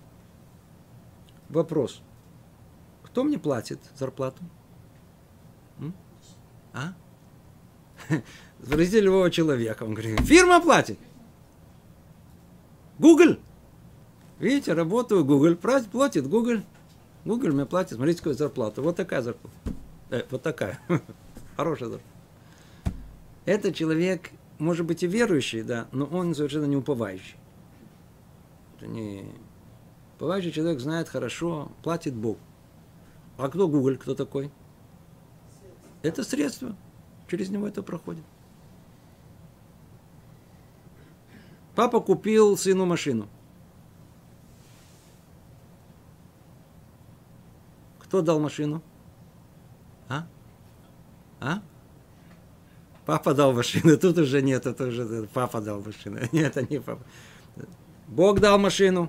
Вопрос. Кто мне платит зарплату? А? Спросите любого человека. Он говорит, фирма платит. Google. Видите, работаю, Google платит, Google. Google мне платит, смотрите, какую зарплату. Вот такая зарплата. Вот такая. Хорошая зарплата. Этот человек, может быть, и верующий, да, но он совершенно не уповающий. Это не... Уповающий человек знает хорошо, платит Бог. А кто Google, кто такой? Это средство. Через него это проходит. Папа купил сыну машину. Кто дал машину? Папа дал машину. Тут уже нет, это уже папа дал машину. Нет, это не папа. Бог дал машину.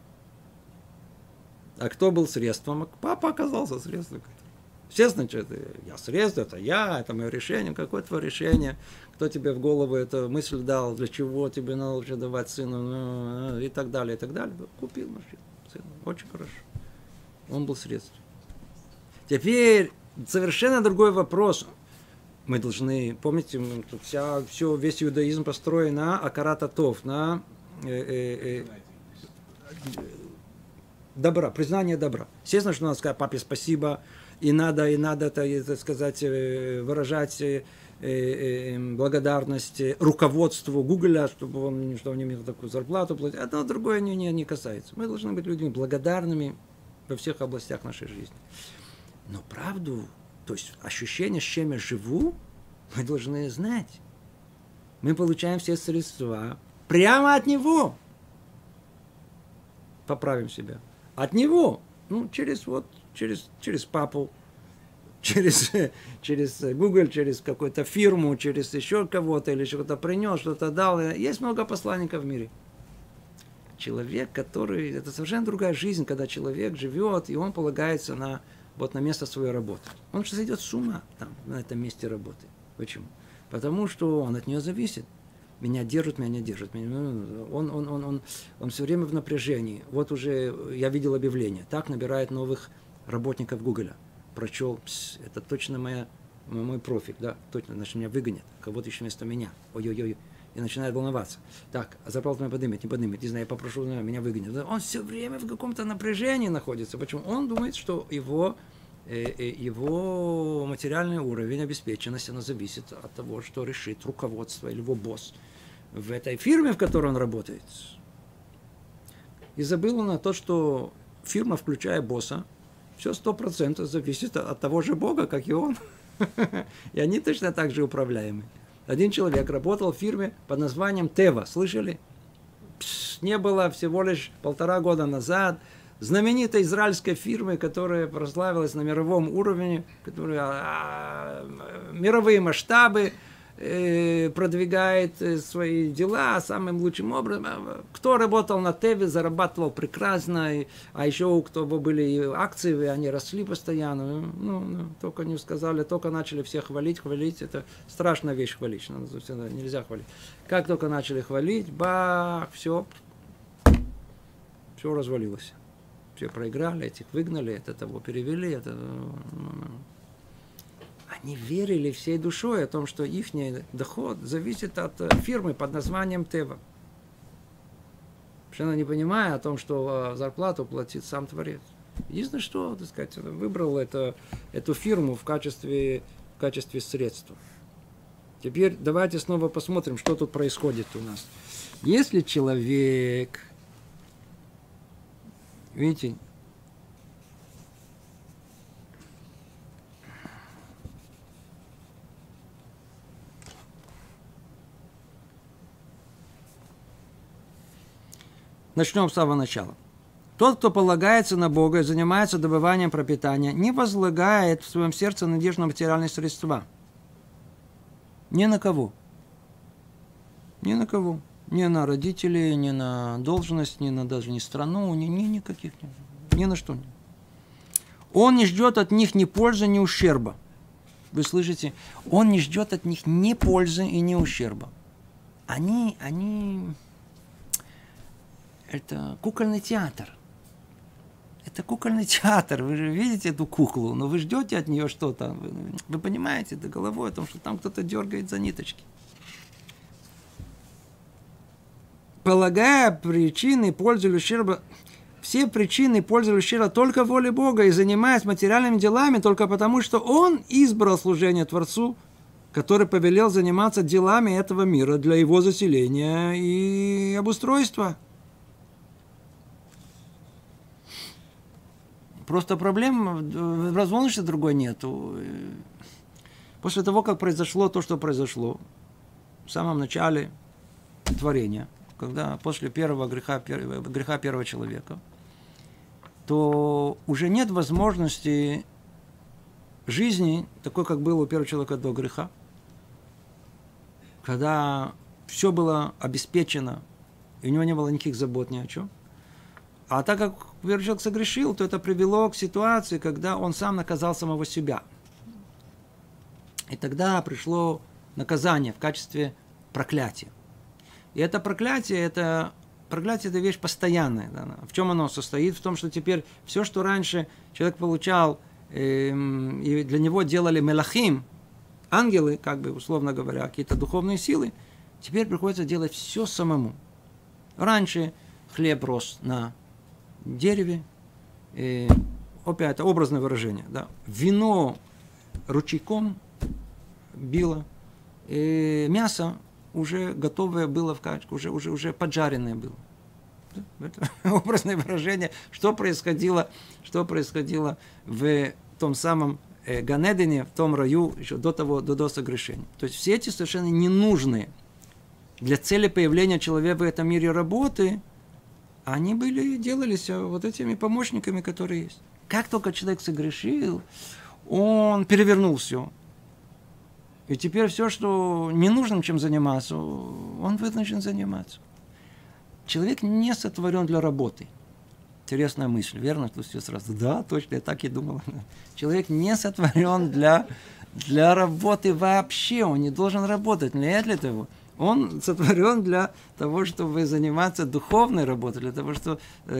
А кто был средством? Папа оказался средством. Естественно, что это я средство, это мое решение. Какое твое решение? Кто тебе в голову эту мысль дал? Для чего тебе надо вообще давать сыну? И так далее, и так далее. Купил машину. Сыну. Очень хорошо. Он был средством. Теперь совершенно другой вопрос. Мы должны, помните, весь иудаизм построен на акарат атов, на добра, признание добра. Естественно, что надо сказать папе спасибо, и надо, так сказать, выражать благодарность руководству Гугля, чтобы он не имел такую зарплату платить. Одно другое не касается. Мы должны быть людьми благодарными во всех областях нашей жизни. Но правду, то есть ощущение, с чем я живу, мы должны знать. Мы получаем все средства прямо от него. Поправим себя. От него. Через папу, через Google, через какую-то фирму, через еще кого-то, или что-то принес, что-то дал. Есть много посланников в мире. Человек, который... Это совершенно другая жизнь, когда человек живет, и он полагается на место своей работы. Он же сойдет с ума там, на этом месте работы. Почему? Потому что он от нее зависит. Меня держат, меня не держат. Он все время в напряжении. Вот уже я видел объявление. Так набирает новых работников Гугля. Прочел, это точно мой профиль, да, точно, значит, меня выгонят. Кого-то еще вместо меня. Ой-ой-ой. И начинает волноваться. Так, а зарплату меня поднимет, не поднимет. Не знаю, я попрошу, меня выгонят. Он все время в каком-то напряжении находится. Почему? Он думает, что его материальный уровень обеспеченности, она зависит от того, что решит руководство или его босс в этой фирме, в которой он работает. И забыл он на то, что фирма, включая босса, все 100% зависит от того же Бога, как и он. И они точно так же управляемы. Один человек работал в фирме под названием Тева. Слышали? Не было всего лишь 1,5 года назад знаменитой израильской фирмы, которая прославилась на мировом уровне, которая мировые масштабы продвигает свои дела самым лучшим образом. Кто работал на Теве, зарабатывал прекрасно, а еще у кого были акции, они росли постоянно. Только не сказали, только начали всех хвалить, это страшная вещь хвалить, нельзя хвалить. Как только начали хвалить, бах, все развалилось. Все проиграли, этих выгнали, того перевели, Они верили всей душой о том, что их доход зависит от фирмы под названием Тева. Совершенно не понимая о том, что зарплату платит сам Творец. Единственное, что, так сказать, выбрал эту фирму в качестве средства. Теперь давайте снова посмотрим, что тут происходит у нас. Если человек, видите, начнем с самого начала. Тот, кто полагается на Бога и занимается добыванием пропитания, не возлагает в своем сердце надежду на материальные средства. Ни на кого. Ни на кого. Ни на родителей, ни на должность, даже ни страну, никаких. Ни на что. Он не ждет от них ни пользы, ни ущерба. Вы слышите? Он не ждет от них ни пользы и ни ущерба. Они это кукольный театр. Это кукольный театр. Вы же видите эту куклу, но вы ждете от нее что-то. Вы понимаете до головой о том, что там кто-то дергает за ниточки. Полагая причины пользы или ущерба, все причины пользы или ущерба только воле Бога и занимаясь материальными делами только потому, что Он избрал служение Творцу, который повелел заниматься делами этого мира для его заселения и обустройства. Просто проблем в развонности другой нету. После того, как произошло то, что произошло, в самом начале творения, когда после первого греха первого человека, то уже нет возможности жизни, такой, как было у первого человека до греха, когда все было обеспечено, и у него не было никаких забот ни о чем. А так как первый человек согрешил, то это привело к ситуации, когда он сам наказал самого себя. И тогда пришло наказание в качестве проклятия. И это проклятие, это вещь постоянная. Да? В чем оно состоит? В том, что теперь все, что раньше человек получал, и для него делали мелахим, ангелы, как бы условно говоря, какие-то духовные силы, теперь приходится делать все самому. Раньше хлеб рос на дереве, опять это образное выражение, да? Вино ручейком било, мясо уже готовое было в качке, уже поджаренное было. Это образное выражение, что происходило в том самом Ганедене, в том раю, еще до согрешения. То есть все эти совершенно ненужные для цели появления человека в этом мире работы, они делались вот этими помощниками, которые есть. Как только человек согрешил, он перевернул все. И теперь все, что не нужно чем заниматься, он вынужден заниматься. Человек не сотворен для работы. Интересная мысль, верно? Тут все сразу. Да, точно, я так и думал. Человек не сотворен для работы вообще. Он не должен работать. Не для того. Он сотворен для того, чтобы заниматься духовной работой, для того, чтобы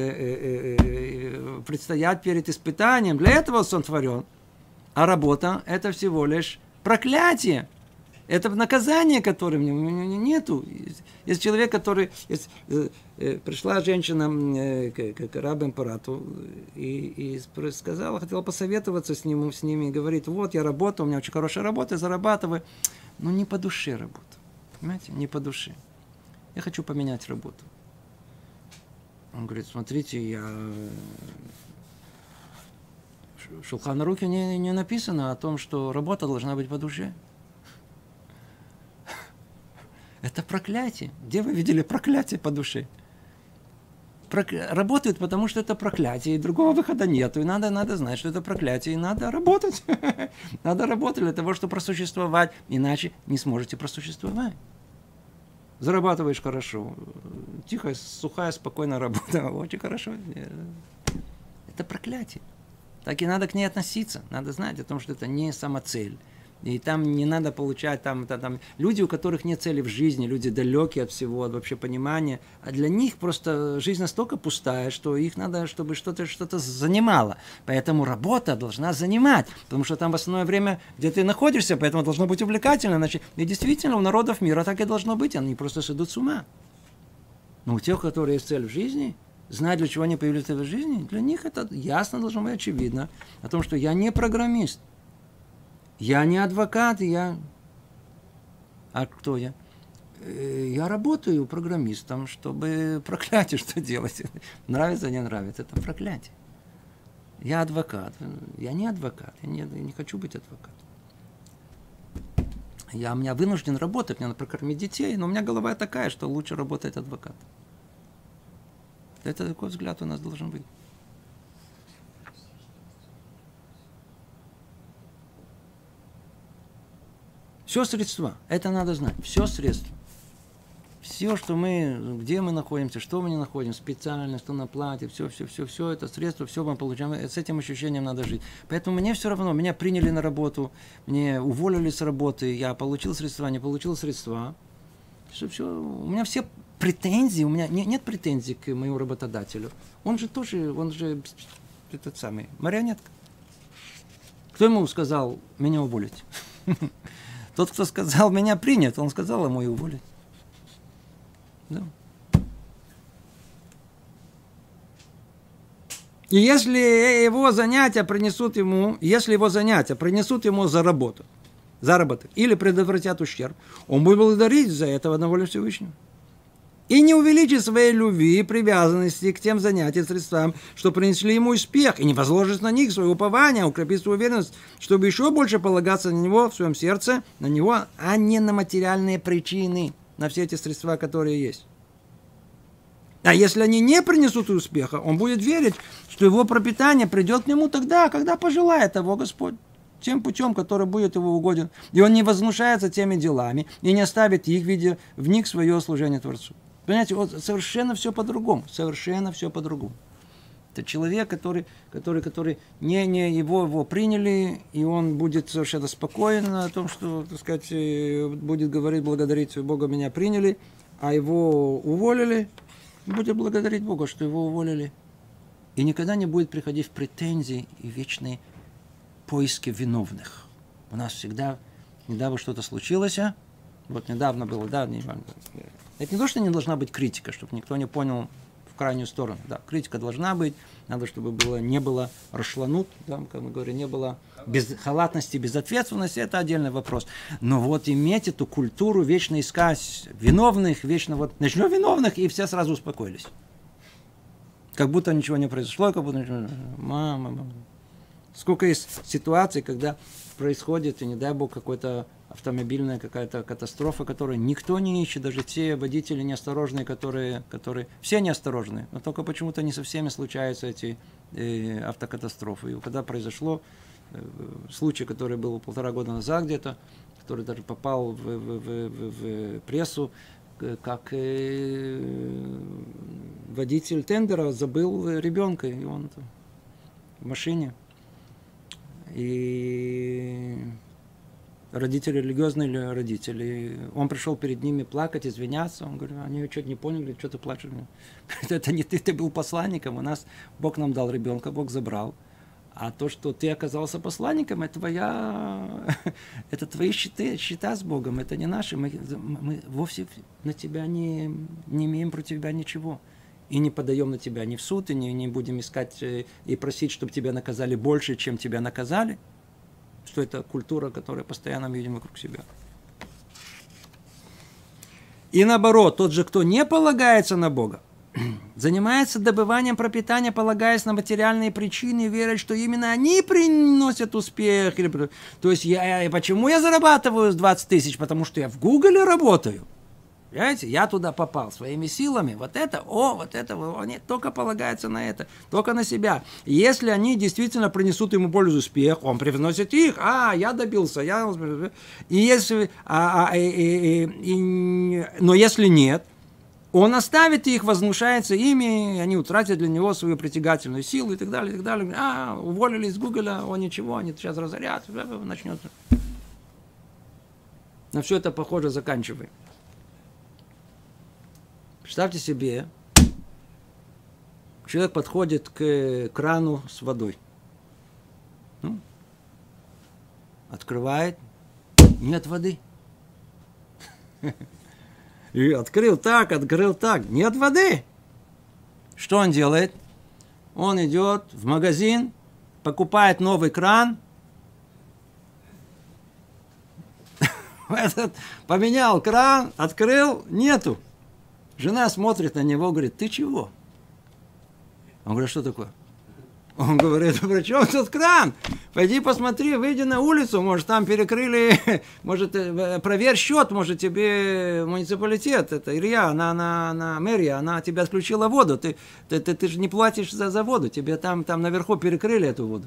предстоять перед испытанием. Для этого он сотворен. А работа – это всего лишь проклятие. Это наказание, которое нету. Есть человек, который... пришла женщина к раб-императору и сказала, хотела посоветоваться с ними, и говорит, вот я работаю, у меня очень хорошая работа, я зарабатываю, но не по душе работа. Понимаете? Не по душе. Я хочу поменять работу. Он говорит, смотрите, в Шулхан Арухе не написано о том, что работа должна быть по душе. Это проклятие. Где вы видели проклятие по душе? Работают, потому что это проклятие, и другого выхода нету. И надо знать, что это проклятие, и надо работать. Надо работать для того, чтобы просуществовать. Иначе не сможете просуществовать. Зарабатываешь хорошо. Тихая, сухая, спокойная работа. Очень хорошо. Это проклятие. Так и надо к ней относиться. Надо знать о том, что это не самоцель. И там не надо получать там люди, у которых нет цели в жизни, люди далекие от всего, от вообще понимания. А для них просто жизнь настолько пустая, что их надо, чтобы что-то занимало. Поэтому работа должна занимать, потому что там в основное время, где ты находишься, поэтому должно быть увлекательно. Значит, и действительно, у народов мира так и должно быть, они просто сойдут с ума. Но у тех, у которых есть цель в жизни, знать, для чего они появились в жизни, для них это ясно должно быть очевидно. О том, что я не программист. Я не адвокат, А кто я? Я работаю программистом, чтобы проклятие что делать. Нравится, не нравится, это проклятие. Я адвокат. Я не адвокат, я не хочу быть адвокатом. У меня вынужден работать, мне надо прокормить детей, но у меня голова такая, что лучше работает адвокат. Это такой взгляд у нас должен быть. Все средства, это надо знать, все средства. Все, что где мы находимся, что мы не находим, специально, что на плате, все это средства, все мы получаем. С этим ощущением надо жить. Поэтому мне все равно, меня приняли на работу, мне уволили с работы, я получил средства, не получил средства. Все, у меня все претензий, у меня нет претензий к моему работодателю. Он же этот самый, марионетка. Кто ему сказал меня уволить? Тот, кто сказал меня принят, он сказал ему и уволить. Да. И если его занятия принесут ему заработок или предотвратят ущерб, он будет благодарить за это в одного Всевышнего. И не увеличит своей любви и привязанности к тем занятиям, средствам, что принесли ему успех, и не возложит на них свое упование, укрепит свою уверенность, чтобы еще больше полагаться на него в своем сердце, на него, а не на материальные причины, на все эти средства, которые есть. А если они не принесут успеха, он будет верить, что его пропитание придет к нему тогда, когда пожелает того Господь, тем путем, который будет его угоден. И он не возмущается теми делами и не оставит их, видя в них свое служение Творцу. Понимаете, вот совершенно все по-другому. Совершенно все по-другому. Это человек, который не его приняли, и он будет совершенно спокоен о том, что, так сказать, будет говорить, благодарить Бога, меня приняли, а его уволили, будет благодарить Бога, что его уволили. И никогда не будет приходить в претензии и вечные поиски виновных. У нас всегда, недавно что-то случилось, вот недавно было, да, это не то, что не должна быть критика, чтобы никто не понял в крайнюю сторону. Да, критика должна быть, надо, чтобы не было рашланут, да, как мы говорим, не было халатности, безответственности, это отдельный вопрос. Но вот иметь эту культуру, вечно искать виновных, вечно вот начнем виновных, и все сразу успокоились. Как будто ничего не произошло, как будто ничего... Мама. Сколько есть ситуаций, когда происходит, и не дай бог, какая-то автомобильная какая-то катастрофа, которую никто не ищет, даже те водители неосторожные, которые все неосторожные, но только почему-то не со всеми случаются эти автокатастрофы. И когда произошло случай, который был 1,5 года назад где-то, который даже попал в прессу, как водитель тендера забыл ребенка, и он в машине. И родители, религиозные родители, он пришел перед ними плакать, извиняться. Он говорит, они что-то не поняли, что ты плачешь? Это не ты был посланником, у нас Бог нам дал ребенка, Бог забрал. А то, что ты оказался посланником, это твои счета с Богом, это не наши. Мы вовсе на тебя не имеем против тебя ничего. И не подаем на тебя ни в суд, и не будем искать и просить, чтобы тебя наказали больше, чем тебя наказали. Что это культура, которую постоянно мы видим вокруг себя. И наоборот, тот же, кто не полагается на Бога, занимается добыванием пропитания, полагаясь на материальные причины, верит, что именно они приносят успех. То есть, почему я зарабатываю 20 тысяч? Потому что я в Гугле работаю. Понимаете, я туда попал своими силами. Они только полагаются на это, только на себя. Если они действительно принесут ему пользу, успех, он привносит их. Я добился, но если нет, он оставит их, возмущается ими, они утратят для него свою притягательную силу и так далее, и так далее. Уволили из Гугля, ничего, они сейчас разорят, начнется. На все это похоже заканчиваем. Представьте себе, человек подходит к крану с водой. Открывает, нет воды. И открыл так, нет воды. Что он делает? Он идет в магазин, покупает новый кран, поменял кран, открыл, нету. Жена смотрит на него, говорит, ты чего? Он говорит, что такое? Он говорит, при чем тут кран? Пойди посмотри, выйди на улицу, может, там перекрыли, может, проверь счет, может, тебе муниципалитет, это Ирия, она мэрия, она тебе отключила воду, ты же не платишь за воду, тебе там наверху перекрыли эту воду.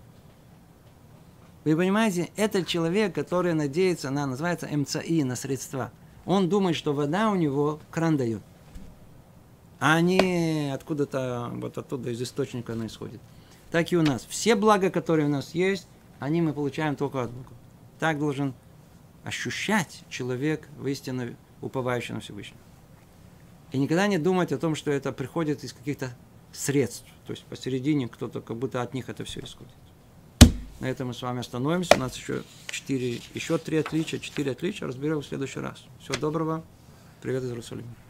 Вы понимаете, это человек, который надеется на, называется МЦИ, на средства. Он думает, что вода у него кран дает. А не откуда-то, вот оттуда из источника она исходит. Так и у нас. Все блага, которые у нас есть, они мы получаем только от Бога. Так должен ощущать человек, воистину уповающий на Всевышнего. И никогда не думать о том, что это приходит из каких-то средств. То есть посередине кто-то, как будто от них это все исходит. На этом мы с вами остановимся. У нас еще 4 отличия. Разберем в следующий раз. Всего доброго. Привет из Иерусалима.